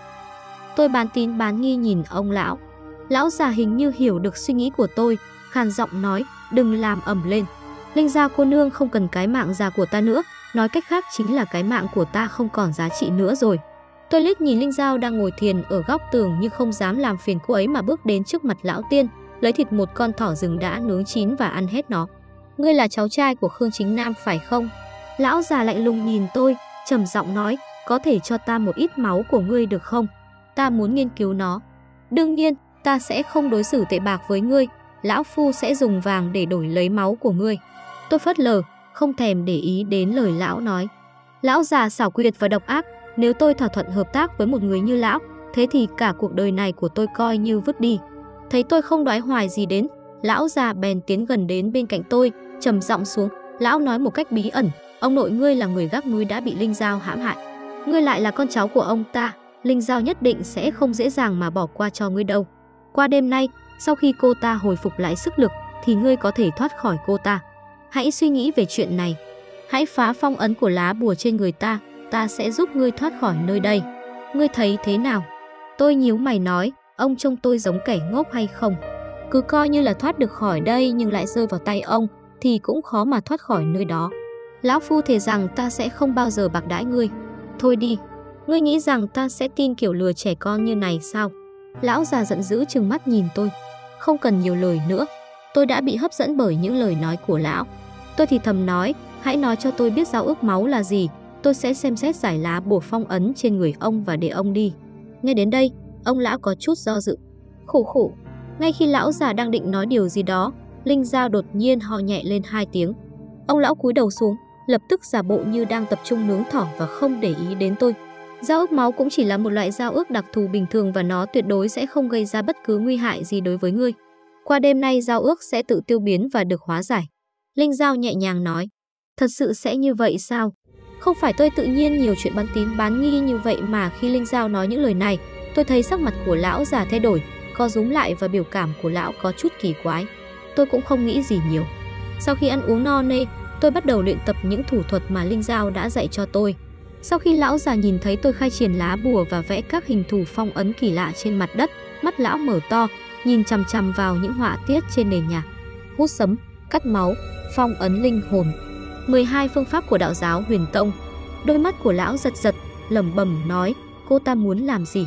Tôi bán tín bán nghi nhìn ông lão. Lão già hình như hiểu được suy nghĩ của tôi, khàn giọng nói: "Đừng làm ầm lên. Linh Giao cô nương không cần cái mạng già của ta nữa, nói cách khác chính là cái mạng của ta không còn giá trị nữa rồi." Tôi liếc nhìn Linh Giao đang ngồi thiền ở góc tường nhưng không dám làm phiền cô ấy mà bước đến trước mặt lão tiên, lấy thịt một con thỏ rừng đã nướng chín và ăn hết nó. "Ngươi là cháu trai của Khương Chính Nam phải không?" Lão già lạnh lùng nhìn tôi, trầm giọng nói: "Có thể cho ta một ít máu của ngươi được không? Ta muốn nghiên cứu nó." "Đương nhiên, ta sẽ không đối xử tệ bạc với ngươi, lão phu sẽ dùng vàng để đổi lấy máu của ngươi." Tôi phớt lờ, không thèm để ý đến lời lão nói. Lão già xảo quyệt và độc ác, nếu tôi thỏa thuận hợp tác với một người như lão, thế thì cả cuộc đời này của tôi coi như vứt đi. Thấy tôi không đoái hoài gì đến, lão già bèn tiến gần đến bên cạnh tôi, trầm giọng xuống. Lão nói một cách bí ẩn: "Ông nội ngươi là người gác núi đã bị Linh Giao hãm hại. Ngươi lại là con cháu của ông ta, Linh Giao nhất định sẽ không dễ dàng mà bỏ qua cho ngươi đâu. Qua đêm nay, sau khi cô ta hồi phục lại sức lực, thì ngươi có thể thoát khỏi cô ta. Hãy suy nghĩ về chuyện này. Hãy phá phong ấn của lá bùa trên người ta, ta sẽ giúp ngươi thoát khỏi nơi đây. Ngươi thấy thế nào?" Tôi nhíu mày nói: "Ông trông tôi giống kẻ ngốc hay không? Cứ coi như là thoát được khỏi đây nhưng lại rơi vào tay ông, thì cũng khó mà thoát khỏi nơi đó. Lão phu thề rằng ta sẽ không bao giờ bạc đãi ngươi. Thôi đi, ngươi nghĩ rằng ta sẽ tin kiểu lừa trẻ con như này sao?" Lão già giận dữ trừng mắt nhìn tôi. Không cần nhiều lời nữa, tôi đã bị hấp dẫn bởi những lời nói của lão. Tôi thì thầm nói: "Hãy nói cho tôi biết giao ước máu là gì, tôi sẽ xem xét giải lá bùa phong ấn trên người ông và để ông đi." Nghe đến đây, ông lão có chút do dự. Khủ khủ. Ngay khi lão già đang định nói điều gì đó, Linh Giao đột nhiên ho nhẹ lên hai tiếng. Ông lão cúi đầu xuống, lập tức giả bộ như đang tập trung nướng thỏ và không để ý đến tôi. Giao ước máu cũng chỉ là một loại giao ước đặc thù bình thường và nó tuyệt đối sẽ không gây ra bất cứ nguy hại gì đối với ngươi. Qua đêm nay giao ước sẽ tự tiêu biến và được hóa giải. Linh Giao nhẹ nhàng nói. Thật sự sẽ như vậy sao? Không phải tôi tự nhiên nhiều chuyện bán tín bán nghi như vậy mà khi Linh Giao nói những lời này, tôi thấy sắc mặt của lão già thay đổi, co rúm lại và biểu cảm của lão có chút kỳ quái. Tôi cũng không nghĩ gì nhiều. Sau khi ăn uống no nê, tôi bắt đầu luyện tập những thủ thuật mà Linh Giao đã dạy cho tôi. Sau khi lão già nhìn thấy tôi khai triển lá bùa và vẽ các hình thù phong ấn kỳ lạ trên mặt đất, mắt lão mở to, nhìn chằm chằm vào những họa tiết trên nền nhà. Hút sấm, cắt máu, phong ấn linh hồn. mười hai phương pháp của đạo giáo Huyền Tông. Đôi mắt của lão giật giật, lẩm bẩm nói, cô ta muốn làm gì?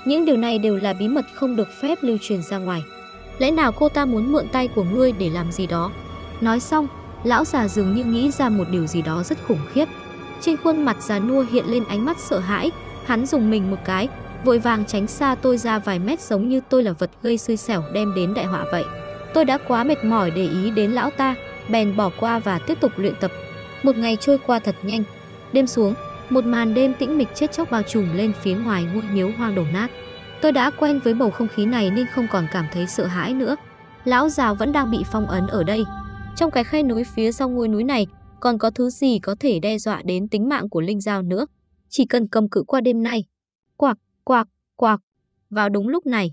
Những điều này đều là bí mật không được phép lưu truyền ra ngoài. Lẽ nào cô ta muốn mượn tay của ngươi để làm gì đó? Nói xong, lão già dường như nghĩ ra một điều gì đó rất khủng khiếp. Trên khuôn mặt già nua hiện lên ánh mắt sợ hãi, hắn dùng mình một cái, vội vàng tránh xa tôi ra vài mét giống như tôi là vật gây xui xẻo đem đến đại họa vậy. Tôi đã quá mệt mỏi để ý đến lão ta, bèn bỏ qua và tiếp tục luyện tập. Một ngày trôi qua thật nhanh. Đêm xuống, một màn đêm tĩnh mịch chết chóc bao trùm lên phía ngoài ngôi miếu hoang đổ nát. Tôi đã quen với bầu không khí này nên không còn cảm thấy sợ hãi nữa. Lão già vẫn đang bị phong ấn ở đây. Trong cái khe núi phía sau ngôi núi này, còn có thứ gì có thể đe dọa đến tính mạng của Linh Giao nữa. Chỉ cần cầm cự qua đêm nay. Quạc, quạc, quạc. Vào đúng lúc này,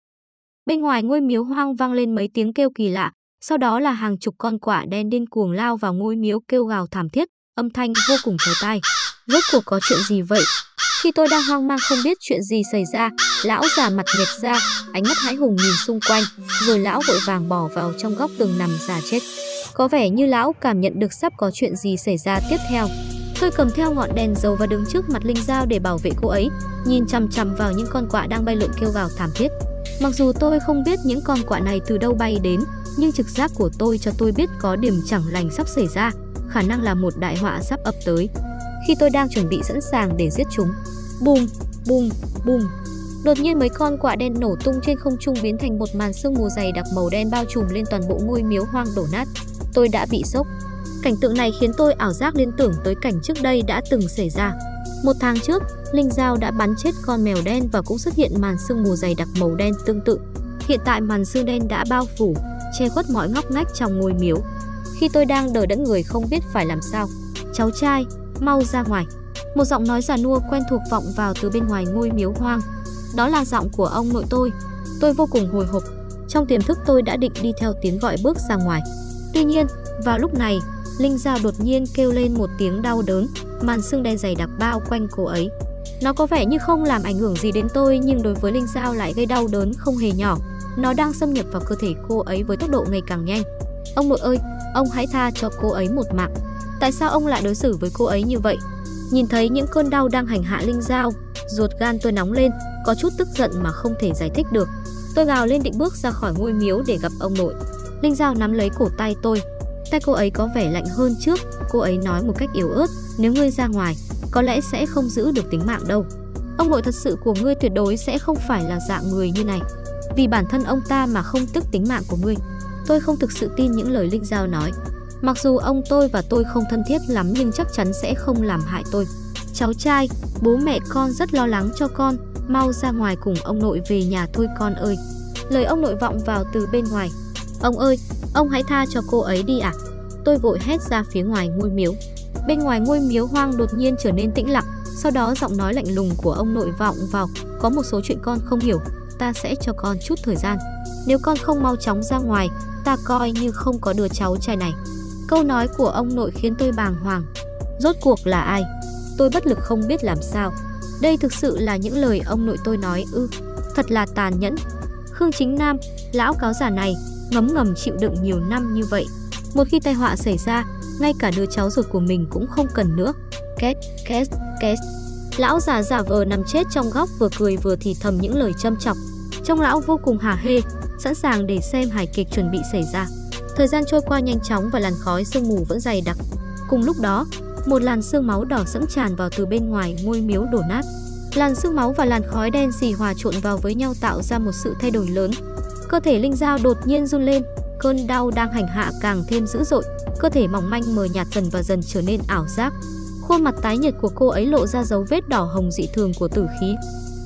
bên ngoài ngôi miếu hoang vang lên mấy tiếng kêu kỳ lạ. Sau đó là hàng chục con quạ đen điên cuồng lao vào ngôi miếu kêu gào thảm thiết, âm thanh vô cùng chói tai. Rốt cuộc có chuyện gì vậy? Khi tôi đang hoang mang không biết chuyện gì xảy ra, lão già mặt nhợt ra, ánh mắt hãi hùng nhìn xung quanh, rồi lão vội vàng bỏ vào trong góc tường nằm giả chết. Có vẻ như lão cảm nhận được sắp có chuyện gì xảy ra tiếp theo. Tôi cầm theo ngọn đèn dầu và đứng trước mặt Linh Giao để bảo vệ cô ấy, nhìn chằm chằm vào những con quạ đang bay lượn kêu gào thảm thiết. Mặc dù tôi không biết những con quạ này từ đâu bay đến, nhưng trực giác của tôi cho tôi biết có điểm chẳng lành sắp xảy ra, khả năng là một đại họa sắp ập tới. Khi tôi đang chuẩn bị sẵn sàng để giết chúng, bùm, bùm, bùm, đột nhiên mấy con quạ đen nổ tung trên không trung biến thành một màn sương mù dày đặc màu đen bao trùm lên toàn bộ ngôi miếu hoang đổ nát. Tôi đã bị sốc. Cảnh tượng này khiến tôi ảo giác liên tưởng tới cảnh trước đây đã từng xảy ra. Một tháng trước, Linh Giao đã bắn chết con mèo đen và cũng xuất hiện màn sương mù dày đặc màu đen tương tự. Hiện tại màn sương đen đã bao phủ, che khuất mọi ngóc ngách trong ngôi miếu. Khi tôi đang đờ đẫn người không biết phải làm sao, cháu trai, mau ra ngoài. Một giọng nói già nua quen thuộc vọng vào từ bên ngoài ngôi miếu hoang. Đó là giọng của ông nội tôi. Tôi vô cùng hồi hộp. Trong tiềm thức tôi đã định đi theo tiếng gọi bước ra ngoài. Tuy nhiên, vào lúc này, Linh Giao đột nhiên kêu lên một tiếng đau đớn, màn sương đen dày đặc bao quanh cô ấy. Nó có vẻ như không làm ảnh hưởng gì đến tôi, nhưng đối với Linh Giao lại gây đau đớn không hề nhỏ. Nó đang xâm nhập vào cơ thể cô ấy với tốc độ ngày càng nhanh. Ông nội ơi, ông hãy tha cho cô ấy một mạng. Tại sao ông lại đối xử với cô ấy như vậy? Nhìn thấy những cơn đau đang hành hạ Linh Giao, ruột gan tôi nóng lên, có chút tức giận mà không thể giải thích được. Tôi gào lên định bước ra khỏi ngôi miếu để gặp ông nội. Linh Giao nắm lấy cổ tay tôi. Tay cô ấy có vẻ lạnh hơn trước. Cô ấy nói một cách yếu ớt, nếu ngươi ra ngoài, có lẽ sẽ không giữ được tính mạng đâu. Ông nội thật sự của ngươi tuyệt đối sẽ không phải là dạng người như này. Vì bản thân ông ta mà không tức tính mạng của ngươi. Tôi không thực sự tin những lời Linh Giao nói. Mặc dù ông tôi và tôi không thân thiết lắm nhưng chắc chắn sẽ không làm hại tôi. Cháu trai, bố mẹ con rất lo lắng cho con. Mau ra ngoài cùng ông nội về nhà thôi con ơi. Lời ông nội vọng vào từ bên ngoài. Ông ơi, ông hãy tha cho cô ấy đi ạ. À? Tôi vội hét ra phía ngoài ngôi miếu. Bên ngoài ngôi miếu hoang đột nhiên trở nên tĩnh lặng. Sau đó giọng nói lạnh lùng của ông nội vọng vào. Có một số chuyện con không hiểu. Ta sẽ cho con chút thời gian. Nếu con không mau chóng ra ngoài, ta coi như không có đứa cháu trai này. Câu nói của ông nội khiến tôi bàng hoàng. Rốt cuộc là ai? Tôi bất lực không biết làm sao. Đây thực sự là những lời ông nội tôi nói ư? Thật là tàn nhẫn. Khương Chính Nam, lão cáo già này, ngấm ngầm chịu đựng nhiều năm như vậy. Một khi tai họa xảy ra, ngay cả đứa cháu ruột của mình cũng không cần nữa. Két, két, két. Lão già giả vờ nằm chết trong góc vừa cười vừa thì thầm những lời châm chọc. Trong lão vô cùng hả hê, sẵn sàng để xem hài kịch chuẩn bị xảy ra. Thời gian trôi qua nhanh chóng và làn khói sương mù vẫn dày đặc. Cùng lúc đó, một làn sương máu đỏ sẫm tràn vào từ bên ngoài ngôi miếu đổ nát. Làn sương máu và làn khói đen xì hòa trộn vào với nhau tạo ra một sự thay đổi lớn. Cơ thể Linh Giao đột nhiên run lên, cơn đau đang hành hạ càng thêm dữ dội. Cơ thể mỏng manh mờ nhạt dần và dần trở nên ảo giác. Khuôn mặt tái nhợt của cô ấy lộ ra dấu vết đỏ hồng dị thường của tử khí.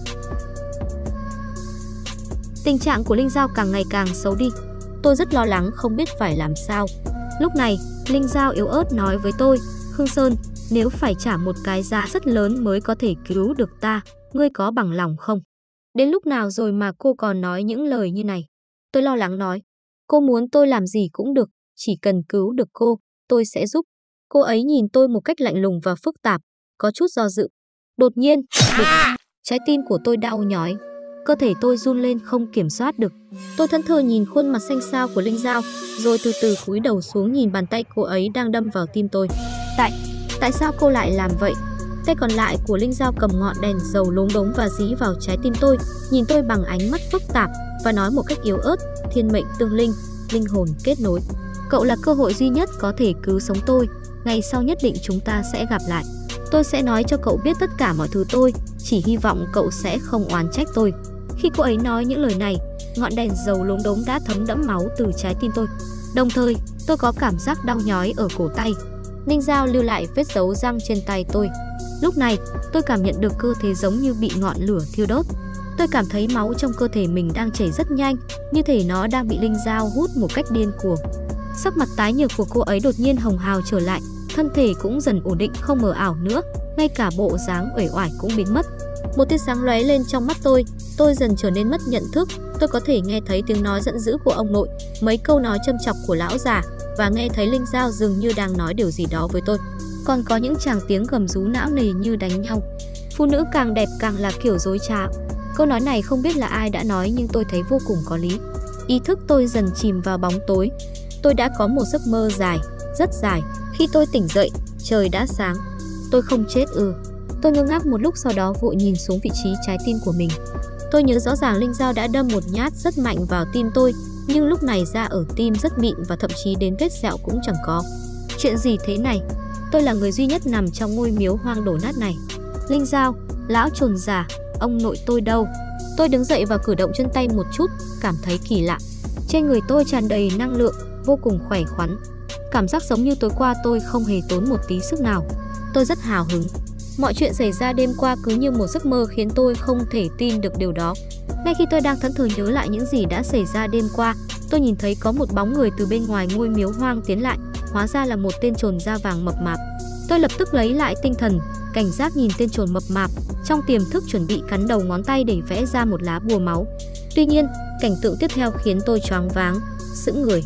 Tình trạng của Linh Giao càng ngày càng xấu đi. Tôi rất lo lắng không biết phải làm sao. Lúc này, Linh Giao yếu ớt nói với tôi, Khương Sơn, nếu phải trả một cái giá rất lớn mới có thể cứu được ta, ngươi có bằng lòng không? Đến lúc nào rồi mà cô còn nói những lời như này? Tôi lo lắng nói, cô muốn tôi làm gì cũng được, chỉ cần cứu được cô, tôi sẽ giúp. Cô ấy nhìn tôi một cách lạnh lùng và phức tạp, có chút do dự. Đột nhiên, bịch, trái tim của tôi đau nhói. Cơ thể tôi run lên không kiểm soát được. Tôi thẫn thờ nhìn khuôn mặt xanh xao của Linh Giao, rồi từ từ cúi đầu xuống nhìn bàn tay cô ấy đang đâm vào tim tôi. Tại, tại sao cô lại làm vậy? Tay còn lại của Linh Giao cầm ngọn đèn dầu lốm đốm và dí vào trái tim tôi, nhìn tôi bằng ánh mắt phức tạp và nói một cách yếu ớt: thiên mệnh tương linh, linh hồn kết nối. Cậu là cơ hội duy nhất có thể cứu sống tôi. Ngày sau nhất định chúng ta sẽ gặp lại. Tôi sẽ nói cho cậu biết tất cả mọi thứ tôi, chỉ hy vọng cậu sẽ không oán trách tôi. Khi cô ấy nói những lời này, ngọn đèn dầu lốm đốm đã thấm đẫm máu từ trái tim tôi. Đồng thời, tôi có cảm giác đau nhói ở cổ tay. Linh Giao lưu lại vết dấu răng trên tay tôi. Lúc này, tôi cảm nhận được cơ thể giống như bị ngọn lửa thiêu đốt. Tôi cảm thấy máu trong cơ thể mình đang chảy rất nhanh, như thể nó đang bị Linh Giao hút một cách điên cuồng. Sắc mặt tái nhợt của cô ấy đột nhiên hồng hào trở lại, thân thể cũng dần ổn định, không mờ ảo nữa, ngay cả bộ dáng uể oải cũng biến mất. Một tia sáng lóe lên trong mắt tôi, tôi dần trở nên mất nhận thức. Tôi có thể nghe thấy tiếng nói giận dữ của ông nội, mấy câu nói châm chọc của lão già, và nghe thấy Linh Giao dường như đang nói điều gì đó với tôi. Còn có những tràng tiếng gầm rú não nề như đánh nhau. Phụ nữ càng đẹp càng là kiểu dối trá. Câu nói này không biết là ai đã nói, nhưng tôi thấy vô cùng có lý. Ý thức tôi dần chìm vào bóng tối. Tôi đã có một giấc mơ dài, rất dài. Khi tôi tỉnh dậy, trời đã sáng. Tôi không chết ư? Tôi ngơ ngác một lúc, sau đó vội nhìn xuống vị trí trái tim của mình. Tôi nhớ rõ ràng Linh Giao đã đâm một nhát rất mạnh vào tim tôi, nhưng lúc này da ở tim rất mịn và thậm chí đến vết sẹo cũng chẳng có. Chuyện gì thế này? Tôi là người duy nhất nằm trong ngôi miếu hoang đổ nát này. Linh Giao, lão trồn già, ông nội tôi đâu? Tôi đứng dậy và cử động chân tay một chút, cảm thấy kỳ lạ. Trên người tôi tràn đầy năng lượng, vô cùng khỏe khoắn. Cảm giác giống như tối qua tôi không hề tốn một tí sức nào. Tôi rất hào hứng. Mọi chuyện xảy ra đêm qua cứ như một giấc mơ khiến tôi không thể tin được điều đó. Ngay khi tôi đang thẫn thờ nhớ lại những gì đã xảy ra đêm qua, tôi nhìn thấy có một bóng người từ bên ngoài ngôi miếu hoang tiến lại. Hóa ra là một tên trồn da vàng mập mạp. Tôi lập tức lấy lại tinh thần, cảnh giác nhìn tên trồn mập mạp, trong tiềm thức chuẩn bị cắn đầu ngón tay để vẽ ra một lá bùa máu. Tuy nhiên, cảnh tượng tiếp theo khiến tôi choáng váng, sững người.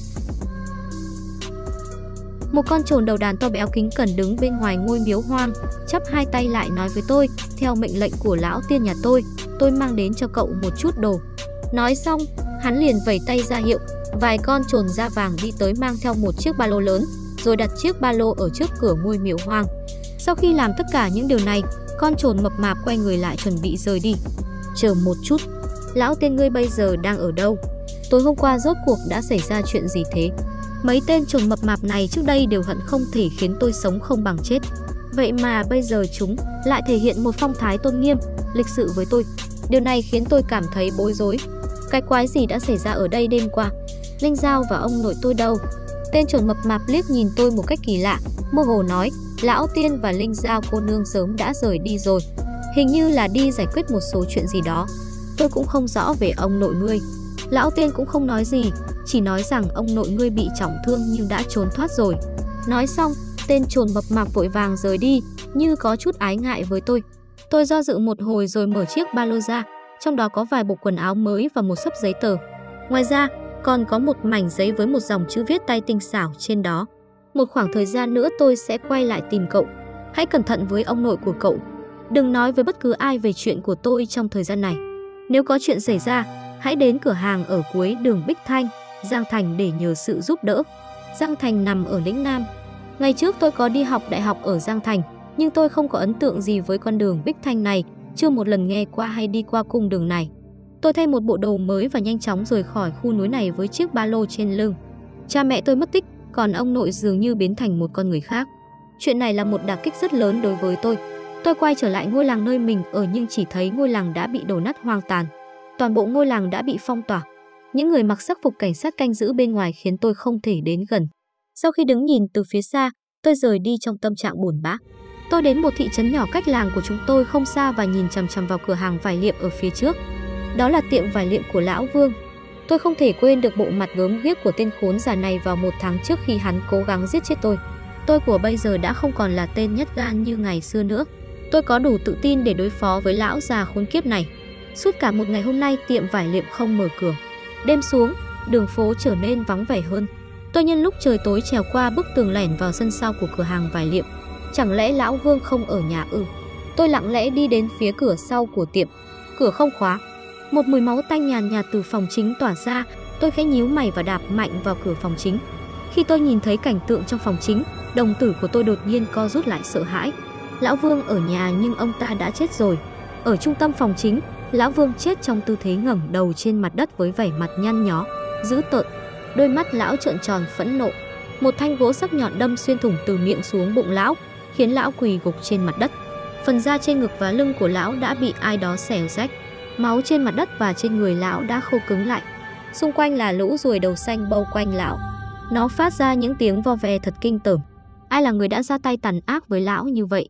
Một con trồn đầu đàn to béo kính cẩn đứng bên ngoài ngôi miếu hoang, chắp hai tay lại nói với tôi: theo mệnh lệnh của lão tiên nhà tôi, tôi mang đến cho cậu một chút đồ. Nói xong, hắn liền vẩy tay ra hiệu. Vài con trồn da vàng đi tới mang theo một chiếc ba lô lớn, rồi đặt chiếc ba lô ở trước cửa ngôi miếu hoang. Sau khi làm tất cả những điều này, con trồn mập mạp quay người lại chuẩn bị rời đi. Chờ một chút, lão tiên ngươi bây giờ đang ở đâu? Tối hôm qua rốt cuộc đã xảy ra chuyện gì thế? Mấy tên trồn mập mạp này trước đây đều hận không thể khiến tôi sống không bằng chết. Vậy mà bây giờ chúng lại thể hiện một phong thái tôn nghiêm, lịch sự với tôi. Điều này khiến tôi cảm thấy bối rối. Cái quái gì đã xảy ra ở đây đêm qua? Linh Giao và ông nội tôi đâu? Tên trồn mập mạp liếc nhìn tôi một cách kỳ lạ, mơ hồ nói: lão tiên và Linh Giao cô nương sớm đã rời đi rồi. Hình như là đi giải quyết một số chuyện gì đó. Tôi cũng không rõ về ông nội ngươi. Lão tiên cũng không nói gì, chỉ nói rằng ông nội ngươi bị trọng thương nhưng đã trốn thoát rồi. Nói xong, tên trồn mập mạp vội vàng rời đi, như có chút ái ngại với tôi. Tôi do dự một hồi rồi mở chiếc ba lô ra, trong đó có vài bộ quần áo mới và một xấp giấy tờ. Ngoài ra, còn có một mảnh giấy với một dòng chữ viết tay tinh xảo trên đó. Một khoảng thời gian nữa tôi sẽ quay lại tìm cậu. Hãy cẩn thận với ông nội của cậu. Đừng nói với bất cứ ai về chuyện của tôi trong thời gian này. Nếu có chuyện xảy ra, hãy đến cửa hàng ở cuối đường Bích Thanh, Giang Thành để nhờ sự giúp đỡ. Giang Thành nằm ở lĩnh Nam. Ngày trước tôi có đi học đại học ở Giang Thành, nhưng tôi không có ấn tượng gì với con đường Bích Thanh này, chưa một lần nghe qua hay đi qua cung đường này. Tôi thay một bộ đồ mới và nhanh chóng rời khỏi khu núi này với chiếc ba lô trên lưng. Cha mẹ tôi mất tích, còn ông nội dường như biến thành một con người khác. Chuyện này là một đả kích rất lớn đối với tôi. Tôi quay trở lại ngôi làng nơi mình ở nhưng chỉ thấy ngôi làng đã bị đổ nát hoang tàn. Toàn bộ ngôi làng đã bị phong tỏa. Những người mặc sắc phục cảnh sát canh giữ bên ngoài khiến tôi không thể đến gần. Sau khi đứng nhìn từ phía xa, tôi rời đi trong tâm trạng buồn bã. Tôi đến một thị trấn nhỏ cách làng của chúng tôi không xa và nhìn chằm chằm vào cửa hàng vải liệm ở phía trước. Đó là tiệm vải liệm của Lão Vương. Tôi không thể quên được bộ mặt gớm ghiếc của tên khốn già này vào một tháng trước khi hắn cố gắng giết chết tôi. Tôi của bây giờ đã không còn là tên nhất gan như ngày xưa nữa. Tôi có đủ tự tin để đối phó với lão già khốn kiếp này. Suốt cả một ngày hôm nay, tiệm vải liệm không mở cửa. Đêm xuống, đường phố trở nên vắng vẻ hơn. Tôi nhân lúc trời tối trèo qua bức tường lẻn vào sân sau của cửa hàng vải liệm. Chẳng lẽ Lão Vương không ở nhà ư? Tôi lặng lẽ đi đến phía cửa sau của tiệm. Cửa không khóa. Một mùi máu tanh nhàn nhạt từ phòng chính tỏa ra. Tôi khẽ nhíu mày và đạp mạnh vào cửa phòng chính. Khi tôi nhìn thấy cảnh tượng trong phòng chính, đồng tử của tôi đột nhiên co rút lại sợ hãi. Lão Vương ở nhà nhưng ông ta đã chết rồi. Ở trung tâm phòng chính, Lão Vương chết trong tư thế ngẩng đầu trên mặt đất với vẻ mặt nhăn nhó, dữ tợn. Đôi mắt lão trợn tròn phẫn nộ. Một thanh gỗ sắc nhọn đâm xuyên thủng từ miệng xuống bụng lão, khiến lão quỳ gục trên mặt đất. Phần da trên ngực và lưng của lão đã bị ai đó xẻ rách. Máu trên mặt đất và trên người lão đã khô cứng lại. Xung quanh là lũ ruồi đầu xanh bao quanh lão. Nó phát ra những tiếng vo ve thật kinh tởm. Ai là người đã ra tay tàn ác với lão như vậy?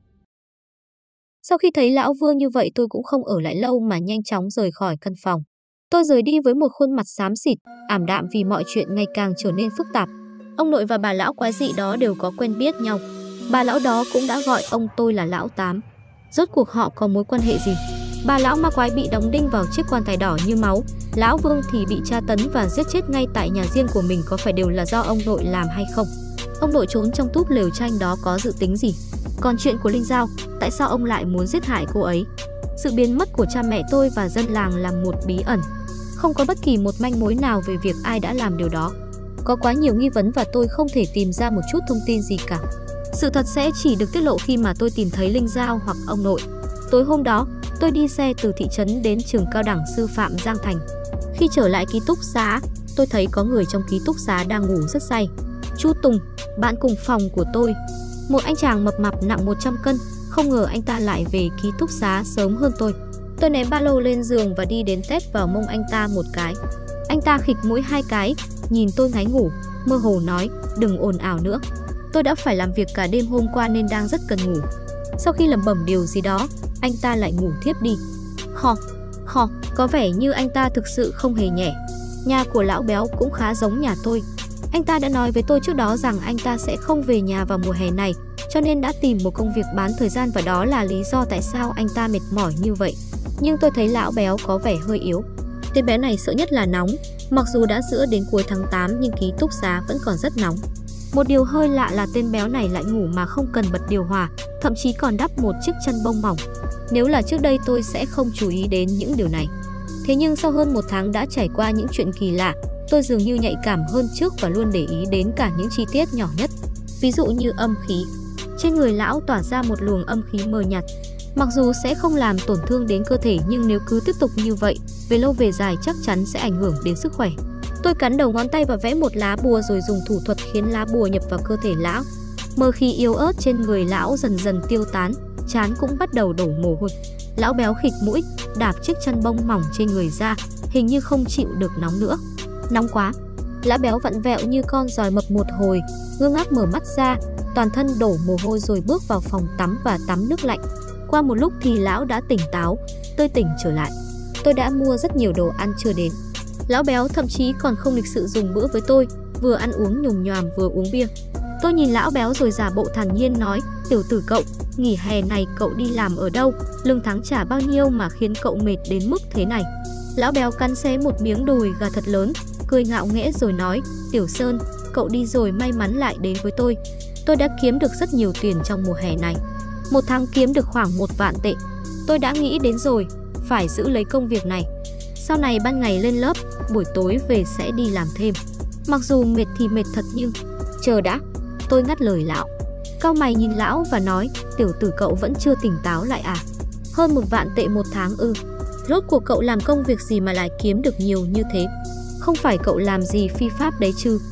Sau khi thấy Lão Vương như vậy, tôi cũng không ở lại lâu mà nhanh chóng rời khỏi căn phòng. Tôi rời đi với một khuôn mặt xám xịt, ảm đạm vì mọi chuyện ngày càng trở nên phức tạp. Ông nội và bà lão quái dị đó đều có quen biết nhau. Bà lão đó cũng đã gọi ông tôi là Lão Tám. Rốt cuộc họ có mối quan hệ gì? Bà lão ma quái bị đóng đinh vào chiếc quan tài đỏ như máu. Lão Vương thì bị tra tấn và giết chết ngay tại nhà riêng của mình, có phải đều là do ông nội làm hay không? Ông nội trốn trong túp lều tranh đó có dự tính gì? Còn chuyện của Linh Giao, tại sao ông lại muốn giết hại cô ấy? Sự biến mất của cha mẹ tôi và dân làng là một bí ẩn. Không có bất kỳ một manh mối nào về việc ai đã làm điều đó. Có quá nhiều nghi vấn và tôi không thể tìm ra một chút thông tin gì cả. Sự thật sẽ chỉ được tiết lộ khi mà tôi tìm thấy Linh Giao hoặc ông nội. Tối hôm đó, tôi đi xe từ thị trấn đến trường cao đẳng sư phạm Giang Thành. Khi trở lại ký túc xá, tôi thấy có người trong ký túc xá đang ngủ rất say. Chú Tùng, bạn cùng phòng của tôi, một anh chàng mập mạp nặng một trăm cân, không ngờ anh ta lại về ký túc xá sớm hơn tôi. Tôi ném ba lô lên giường và đi đến tét vào mông anh ta một cái. Anh ta khịt mũi hai cái, nhìn tôi ngáy ngủ, mơ hồ nói, đừng ồn ào nữa. Tôi đã phải làm việc cả đêm hôm qua nên đang rất cần ngủ. Sau khi lẩm bẩm điều gì đó, anh ta lại ngủ thiếp đi. Khò, khò, có vẻ như anh ta thực sự không hề nhẹ. Nhà của lão béo cũng khá giống nhà tôi. Anh ta đã nói với tôi trước đó rằng anh ta sẽ không về nhà vào mùa hè này, cho nên đã tìm một công việc bán thời gian và đó là lý do tại sao anh ta mệt mỏi như vậy. Nhưng tôi thấy lão béo có vẻ hơi yếu. Tên bé này sợ nhất là nóng, mặc dù đã giữa đến cuối tháng tám nhưng ký túc xá vẫn còn rất nóng. Một điều hơi lạ là tên béo này lại ngủ mà không cần bật điều hòa, thậm chí còn đắp một chiếc chăn bông mỏng. Nếu là trước đây tôi sẽ không chú ý đến những điều này. Thế nhưng sau hơn một tháng đã trải qua những chuyện kỳ lạ, tôi dường như nhạy cảm hơn trước và luôn để ý đến cả những chi tiết nhỏ nhất. Ví dụ như âm khí. Trên người lão tỏa ra một luồng âm khí mờ nhạt. Mặc dù sẽ không làm tổn thương đến cơ thể nhưng nếu cứ tiếp tục như vậy, về lâu về dài chắc chắn sẽ ảnh hưởng đến sức khỏe. Tôi cắn đầu ngón tay và vẽ một lá bùa rồi dùng thủ thuật khiến lá bùa nhập vào cơ thể lão. Mơ khí yếu ớt trên người lão dần dần tiêu tán, trán cũng bắt đầu đổ mồ hôi. Lão béo khịt mũi, đạp chiếc chăn bông mỏng trên người ra, hình như không chịu được nóng nữa. Nóng quá. Lão béo vặn vẹo như con giòi mập một hồi, ngơ ngác mở mắt ra, toàn thân đổ mồ hôi rồi bước vào phòng tắm và tắm nước lạnh. Qua một lúc thì lão đã tỉnh táo, tươi tỉnh trở lại. Tôi đã mua rất nhiều đồ ăn chưa đến. Lão béo thậm chí còn không lịch sự dùng bữa với tôi, vừa ăn uống nhồm nhoàm vừa uống bia. Tôi nhìn lão béo rồi giả bộ thản nhiên nói, tiểu tử cậu, nghỉ hè này cậu đi làm ở đâu, lương tháng trả bao nhiêu mà khiến cậu mệt đến mức thế này. Lão béo cắn xé một miếng đùi gà thật lớn, cười ngạo nghễ rồi nói, Tiểu Sơn, cậu đi rồi may mắn lại đến với tôi. Tôi đã kiếm được rất nhiều tiền trong mùa hè này. Một tháng kiếm được khoảng một vạn tệ. Tôi đã nghĩ đến rồi, phải giữ lấy công việc này. Sau này ban ngày lên lớp, buổi tối về sẽ đi làm thêm. Mặc dù mệt thì mệt thật nhưng... Chờ đã, tôi ngắt lời lão. Cau mày nhìn lão và nói, tiểu tử cậu vẫn chưa tỉnh táo lại à? Hơn một vạn tệ một tháng ư? Rốt cuộc cậu làm công việc gì mà lại kiếm được nhiều như thế? Không phải cậu làm gì phi pháp đấy chứ?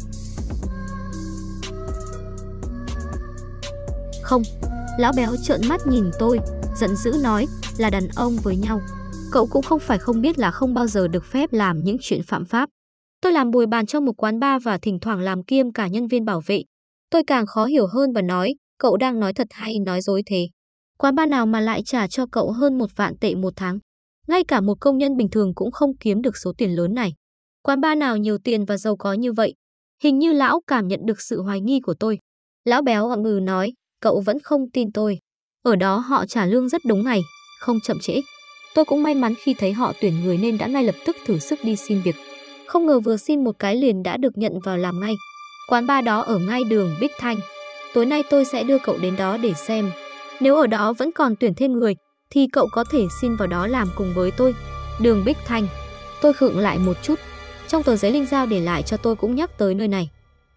Không. Lão béo trợn mắt nhìn tôi, giận dữ nói, là đàn ông với nhau. Cậu cũng không phải không biết là không bao giờ được phép làm những chuyện phạm pháp. Tôi làm bồi bàn trong một quán bar và thỉnh thoảng làm kiêm cả nhân viên bảo vệ. Tôi càng khó hiểu hơn và nói, cậu đang nói thật hay nói dối thế? Quán bar nào mà lại trả cho cậu hơn một vạn tệ một tháng? Ngay cả một công nhân bình thường cũng không kiếm được số tiền lớn này. Quán bar nào nhiều tiền và giàu có như vậy? Hình như lão cảm nhận được sự hoài nghi của tôi. Lão béo ậm ừ nói, cậu vẫn không tin tôi. Ở đó họ trả lương rất đúng ngày, không chậm trễ. Tôi cũng may mắn khi thấy họ tuyển người nên đã ngay lập tức thử sức đi xin việc. Không ngờ vừa xin một cái liền đã được nhận vào làm ngay. Quán bar đó ở ngay đường Bích Thanh. Tối nay tôi sẽ đưa cậu đến đó để xem. Nếu ở đó vẫn còn tuyển thêm người, thì cậu có thể xin vào đó làm cùng với tôi. Đường Bích Thanh. Tôi khựng lại một chút. Trong tờ giấy Linh Giao để lại cho tôi cũng nhắc tới nơi này.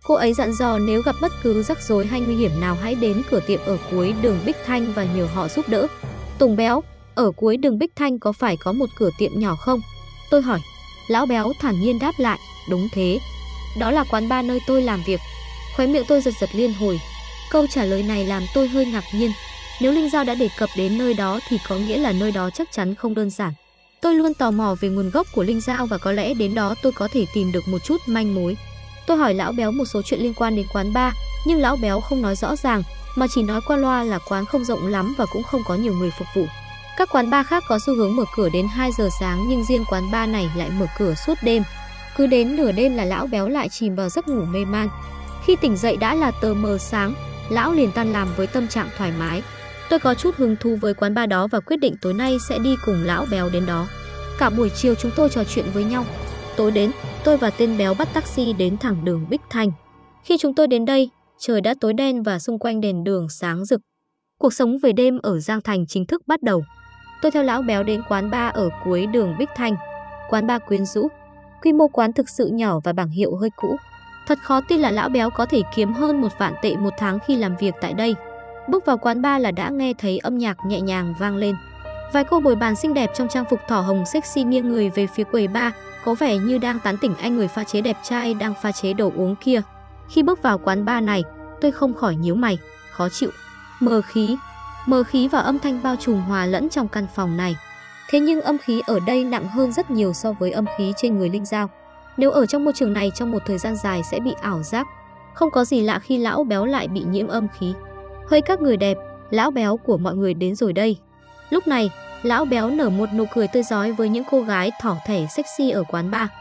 Cô ấy dặn dò nếu gặp bất cứ rắc rối hay nguy hiểm nào hãy đến cửa tiệm ở cuối đường Bích Thanh và nhờ họ giúp đỡ. Tùng Béo, ở cuối đường Bích Thanh có phải có một cửa tiệm nhỏ không? Tôi hỏi. Lão Béo thản nhiên đáp lại, đúng thế. Đó là quán bar nơi tôi làm việc. Khóe miệng tôi giật giật liên hồi. Câu trả lời này làm tôi hơi ngạc nhiên. Nếu Linh Giao đã đề cập đến nơi đó thì có nghĩa là nơi đó chắc chắn không đơn giản. Tôi luôn tò mò về nguồn gốc của Linh Giao và có lẽ đến đó tôi có thể tìm được một chút manh mối. Tôi hỏi Lão Béo một số chuyện liên quan đến quán bar, nhưng Lão Béo không nói rõ ràng, mà chỉ nói qua loa là quán không rộng lắm và cũng không có nhiều người phục vụ. Các quán bar khác có xu hướng mở cửa đến hai giờ sáng nhưng riêng quán bar này lại mở cửa suốt đêm. Cứ đến nửa đêm là Lão Béo lại chìm vào giấc ngủ mê man. Khi tỉnh dậy đã là tờ mờ sáng, Lão liền tan làm với tâm trạng thoải mái. Tôi có chút hứng thú với quán bar đó và quyết định tối nay sẽ đi cùng Lão Béo đến đó. Cả buổi chiều chúng tôi trò chuyện với nhau. Tối đến, tôi và tên Béo bắt taxi đến thẳng đường Bích Thanh. Khi chúng tôi đến đây, trời đã tối đen và xung quanh đèn đường sáng rực. Cuộc sống về đêm ở Giang Thành chính thức bắt đầu. Tôi theo Lão Béo đến quán bar ở cuối đường Bích Thanh. Quán bar quyến rũ. Quy mô quán thực sự nhỏ và bảng hiệu hơi cũ. Thật khó tin là Lão Béo có thể kiếm hơn một vạn tệ một tháng khi làm việc tại đây. Bước vào quán bar là đã nghe thấy âm nhạc nhẹ nhàng vang lên. Vài cô bồi bàn xinh đẹp trong trang phục thỏ hồng sexy nghiêng người về phía quầy bar, có vẻ như đang tán tỉnh anh người pha chế đẹp trai đang pha chế đồ uống kia. Khi bước vào quán bar này, tôi không khỏi nhíu mày, khó chịu. Mờ khí, mờ khí và âm thanh bao trùm hòa lẫn trong căn phòng này. Thế nhưng âm khí ở đây nặng hơn rất nhiều so với âm khí trên người Linh Giao. Nếu ở trong môi trường này trong một thời gian dài sẽ bị ảo giác. Không có gì lạ khi Lão Béo lại bị nhiễm âm khí. Hơi các người đẹp, Lão Béo của mọi người đến rồi đây. Lúc này, Lão Béo nở một nụ cười tươi rói với những cô gái thỏ thẻ sexy ở quán bar.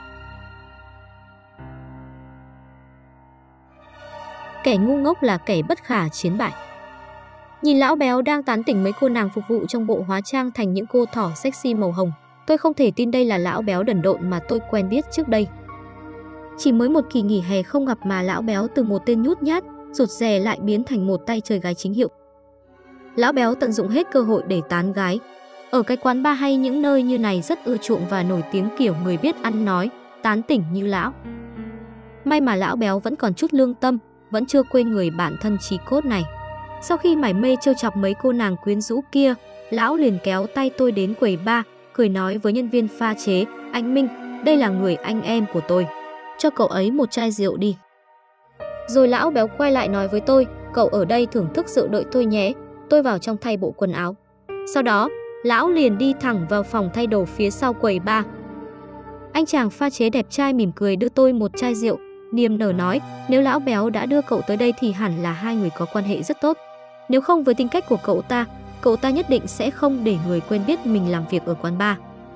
Kẻ ngu ngốc là kẻ bất khả chiến bại. Nhìn Lão Béo đang tán tỉnh mấy cô nàng phục vụ trong bộ hóa trang thành những cô thỏ sexy màu hồng, tôi không thể tin đây là Lão Béo đần độn mà tôi quen biết trước đây. Chỉ mới một kỳ nghỉ hè không gặp mà Lão Béo từ một tên nhút nhát, rụt rè lại biến thành một tay chơi gái chính hiệu. Lão Béo tận dụng hết cơ hội để tán gái. Ở cái quán bar hay những nơi như này rất ưa chuộng và nổi tiếng kiểu người biết ăn nói, tán tỉnh như Lão. May mà Lão Béo vẫn còn chút lương tâm, vẫn chưa quên người bạn thân chí cốt này. Sau khi mải mê trêu chọc mấy cô nàng quyến rũ kia, Lão liền kéo tay tôi đến quầy bar, cười nói với nhân viên pha chế, anh Minh, đây là người anh em của tôi. Cho cậu ấy một chai rượu đi. Rồi Lão Béo quay lại nói với tôi, cậu ở đây thưởng thức rượu đợi tôi nhé. Tôi vào trong thay bộ quần áo. Sau đó, Lão liền đi thẳng vào phòng thay đồ phía sau quầy bar. Anh chàng pha chế đẹp trai mỉm cười đưa tôi một chai rượu, niềm nở nói, nếu Lão Béo đã đưa cậu tới đây thì hẳn là hai người có quan hệ rất tốt. Nếu không với tính cách của cậu ta, cậu ta nhất định sẽ không để người quen biết mình làm việc ở quán bar.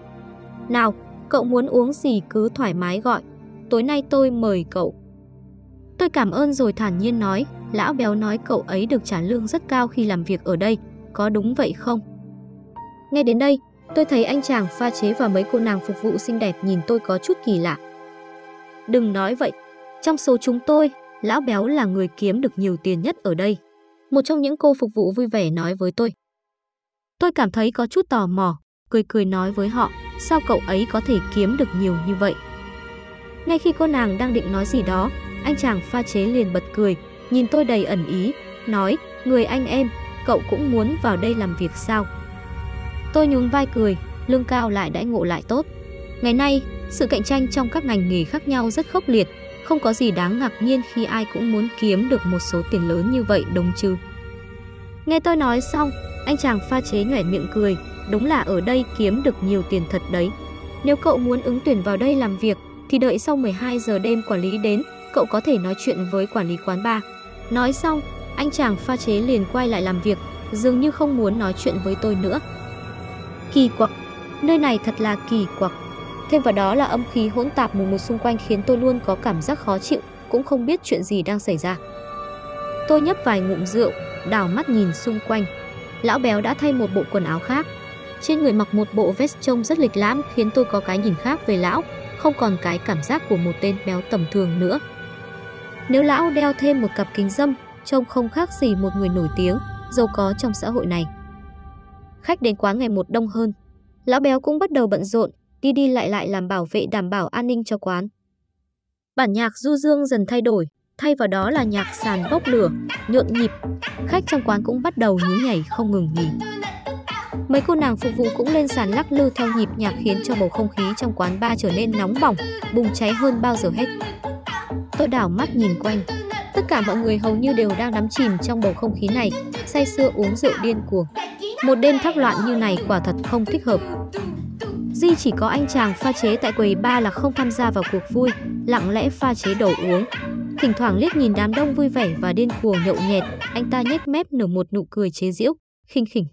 Nào, cậu muốn uống gì cứ thoải mái gọi. Tối nay tôi mời cậu. Tôi cảm ơn rồi thản nhiên nói, Lão Béo nói cậu ấy được trả lương rất cao khi làm việc ở đây, có đúng vậy không? Nghe đến đây, tôi thấy anh chàng pha chế và mấy cô nàng phục vụ xinh đẹp nhìn tôi có chút kỳ lạ. Đừng nói vậy, trong số chúng tôi, Lão Béo là người kiếm được nhiều tiền nhất ở đây. Một trong những cô phục vụ vui vẻ nói với tôi. Tôi cảm thấy có chút tò mò, cười cười nói với họ, sao cậu ấy có thể kiếm được nhiều như vậy? Ngay khi cô nàng đang định nói gì đó, anh chàng pha chế liền bật cười, nhìn tôi đầy ẩn ý, nói, người anh em, cậu cũng muốn vào đây làm việc sao? Tôi nhún vai cười, lương cao lại đãi ngộ lại tốt. Ngày nay, sự cạnh tranh trong các ngành nghề khác nhau rất khốc liệt, không có gì đáng ngạc nhiên khi ai cũng muốn kiếm được một số tiền lớn như vậy đúng chứ? Nghe tôi nói xong, anh chàng pha chế nhoẻn miệng cười, đúng là ở đây kiếm được nhiều tiền thật đấy. Nếu cậu muốn ứng tuyển vào đây làm việc, thì đợi sau mười hai giờ đêm quản lý đến, cậu có thể nói chuyện với quản lý quán bar. Nói xong, anh chàng pha chế liền quay lại làm việc, dường như không muốn nói chuyện với tôi nữa. Kỳ quặc, nơi này thật là kỳ quặc. Thêm vào đó là âm khí hỗn tạp mù mịt xung quanh khiến tôi luôn có cảm giác khó chịu, cũng không biết chuyện gì đang xảy ra. Tôi nhấp vài ngụm rượu, đảo mắt nhìn xung quanh. Lão Béo đã thay một bộ quần áo khác. Trên người mặc một bộ vest trông rất lịch lãm khiến tôi có cái nhìn khác về lão, không còn cái cảm giác của một tên béo tầm thường nữa. Nếu lão đeo thêm một cặp kính râm, trông không khác gì một người nổi tiếng, giàu có trong xã hội này. Khách đến quán ngày một đông hơn. Lão Béo cũng bắt đầu bận rộn, đi đi lại lại làm bảo vệ đảm bảo an ninh cho quán. Bản nhạc du dương dần thay đổi, thay vào đó là nhạc sàn bốc lửa, nhộn nhịp. Khách trong quán cũng bắt đầu nhí nhảy không ngừng nghỉ. Mấy cô nàng phục vụ cũng lên sàn lắc lư theo nhịp nhạc khiến cho bầu không khí trong quán bar trở nên nóng bỏng, bùng cháy hơn bao giờ hết. Tôi đảo mắt nhìn quanh, tất cả mọi người hầu như đều đang đắm chìm trong bầu không khí này, say sưa uống rượu điên cuồng. Một đêm thác loạn như này quả thật không thích hợp. Duy chỉ có anh chàng pha chế tại quầy bar là không tham gia vào cuộc vui, lặng lẽ pha chế đồ uống. Thỉnh thoảng liếc nhìn đám đông vui vẻ và điên cuồng nhậu nhẹt, anh ta nhếch mép nở một nụ cười chế giễu, khinh khỉnh.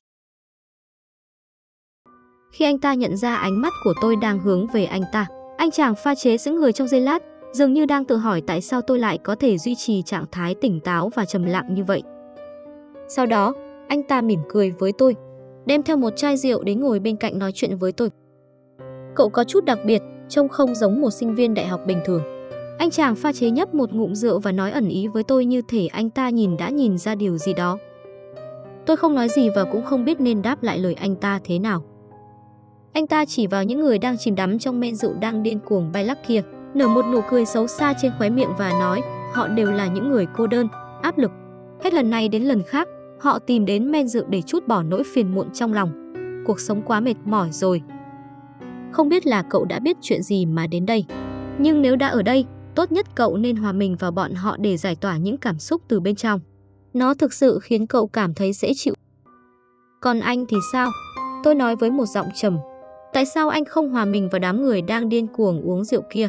Khi anh ta nhận ra ánh mắt của tôi đang hướng về anh ta, anh chàng pha chế sững người trong giây lát, dường như đang tự hỏi tại sao tôi lại có thể duy trì trạng thái tỉnh táo và trầm lặng như vậy. Sau đó, anh ta mỉm cười với tôi, đem theo một chai rượu đến ngồi bên cạnh nói chuyện với tôi. Cậu có chút đặc biệt, trông không giống một sinh viên đại học bình thường. Anh chàng pha chế nhấp một ngụm rượu và nói ẩn ý với tôi như thể anh ta nhìn đã nhìn ra điều gì đó. Tôi không nói gì và cũng không biết nên đáp lại lời anh ta thế nào. Anh ta chỉ vào những người đang chìm đắm trong men rượu đang điên cuồng bay lắc kia, nở một nụ cười xấu xa trên khóe miệng và nói họ đều là những người cô đơn, áp lực. Hết lần này đến lần khác, họ tìm đến men rượu để trút bỏ nỗi phiền muộn trong lòng. Cuộc sống quá mệt mỏi rồi. Không biết là cậu đã biết chuyện gì mà đến đây. Nhưng nếu đã ở đây, tốt nhất cậu nên hòa mình vào bọn họ để giải tỏa những cảm xúc từ bên trong. Nó thực sự khiến cậu cảm thấy dễ chịu. Còn anh thì sao? Tôi nói với một giọng trầm. Tại sao anh không hòa mình vào đám người đang điên cuồng uống rượu kia?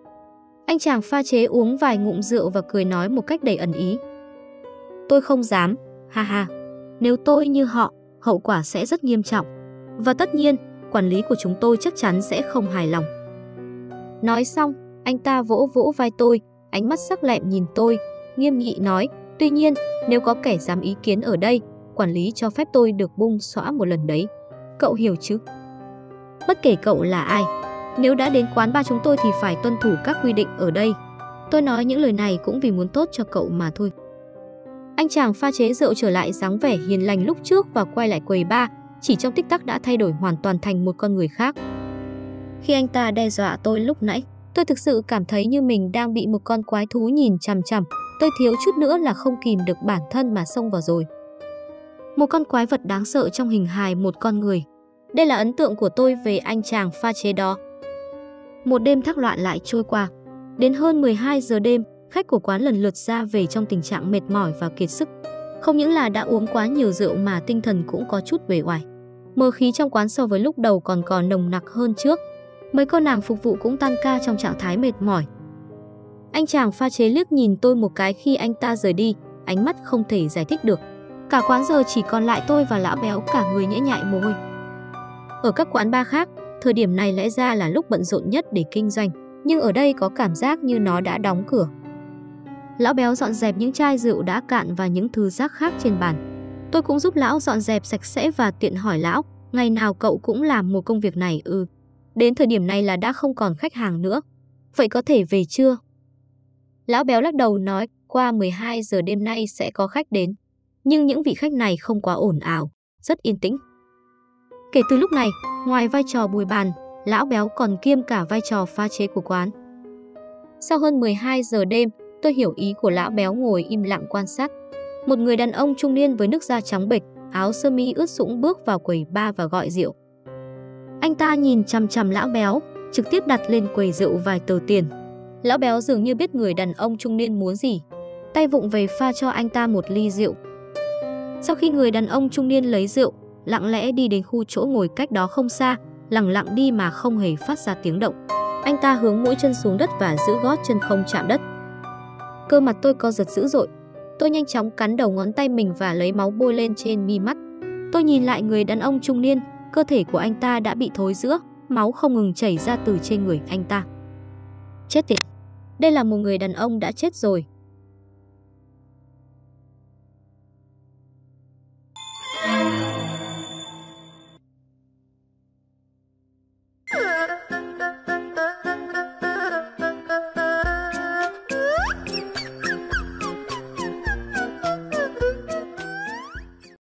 Anh chàng pha chế uống vài ngụm rượu và cười nói một cách đầy ẩn ý. Tôi không dám, ha ha. Nếu tôi như họ, hậu quả sẽ rất nghiêm trọng. Và tất nhiên, quản lý của chúng tôi chắc chắn sẽ không hài lòng. Nói xong, anh ta vỗ vỗ vai tôi, ánh mắt sắc lẹm nhìn tôi, nghiêm nghị nói, tuy nhiên, nếu có kẻ dám ý kiến ở đây, quản lý cho phép tôi được bung xõa một lần đấy. Cậu hiểu chứ? Bất kể cậu là ai, nếu đã đến quán bar chúng tôi thì phải tuân thủ các quy định ở đây. Tôi nói những lời này cũng vì muốn tốt cho cậu mà thôi. Anh chàng pha chế rượu trở lại dáng vẻ hiền lành lúc trước và quay lại quầy bar, chỉ trong tích tắc đã thay đổi hoàn toàn thành một con người khác. Khi anh ta đe dọa tôi lúc nãy, tôi thực sự cảm thấy như mình đang bị một con quái thú nhìn chằm chằm. Tôi thiếu chút nữa là không kìm được bản thân mà xông vào rồi. Một con quái vật đáng sợ trong hình hài một con người. Đây là ấn tượng của tôi về anh chàng pha chế đó. Một đêm thác loạn lại trôi qua. Đến hơn mười hai giờ đêm, khách của quán lần lượt ra về trong tình trạng mệt mỏi và kiệt sức. Không những là đã uống quá nhiều rượu mà tinh thần cũng có chút uể oải. Mơ khí trong quán so với lúc đầu còn còn nồng nặc hơn trước. Mấy cô nàng phục vụ cũng tan ca trong trạng thái mệt mỏi. Anh chàng pha chế liếc nhìn tôi một cái khi anh ta rời đi, ánh mắt không thể giải thích được. Cả quán giờ chỉ còn lại tôi và lão béo, cả người nhễ nhại mồ hôi. Ở các quán bar khác, thời điểm này lẽ ra là lúc bận rộn nhất để kinh doanh, nhưng ở đây có cảm giác như nó đã đóng cửa. Lão béo dọn dẹp những chai rượu đã cạn và những thứ rác khác trên bàn. Tôi cũng giúp lão dọn dẹp sạch sẽ và tiện hỏi lão, ngày nào cậu cũng làm một công việc này ư? Ừ. Đến thời điểm này là đã không còn khách hàng nữa. Vậy có thể về chưa? Lão béo lắc đầu nói, qua mười hai giờ đêm nay sẽ có khách đến. Nhưng những vị khách này không quá ồn ào, rất yên tĩnh. Kể từ lúc này, ngoài vai trò bồi bàn, lão béo còn kiêm cả vai trò pha chế của quán. Sau hơn mười hai giờ đêm, tôi hiểu ý của lão béo ngồi im lặng quan sát. Một người đàn ông trung niên với nước da trắng bệch, áo sơ mi ướt sũng bước vào quầy bar và gọi rượu. Anh ta nhìn chằm chằm lão béo, trực tiếp đặt lên quầy rượu vài tờ tiền. Lão béo dường như biết người đàn ông trung niên muốn gì, tay vụng về pha cho anh ta một ly rượu. Sau khi người đàn ông trung niên lấy rượu, lặng lẽ đi đến khu chỗ ngồi cách đó không xa, lặng lặng đi mà không hề phát ra tiếng động. Anh ta hướng mũi chân xuống đất và giữ gót chân không chạm đất. Cơ mặt tôi co giật dữ dội. Tôi nhanh chóng cắn đầu ngón tay mình và lấy máu bôi lên trên mi mắt. Tôi nhìn lại người đàn ông trung niên, cơ thể của anh ta đã bị thối rữa, máu không ngừng chảy ra từ trên người anh ta. Chết tiệt! Đây là một người đàn ông đã chết rồi.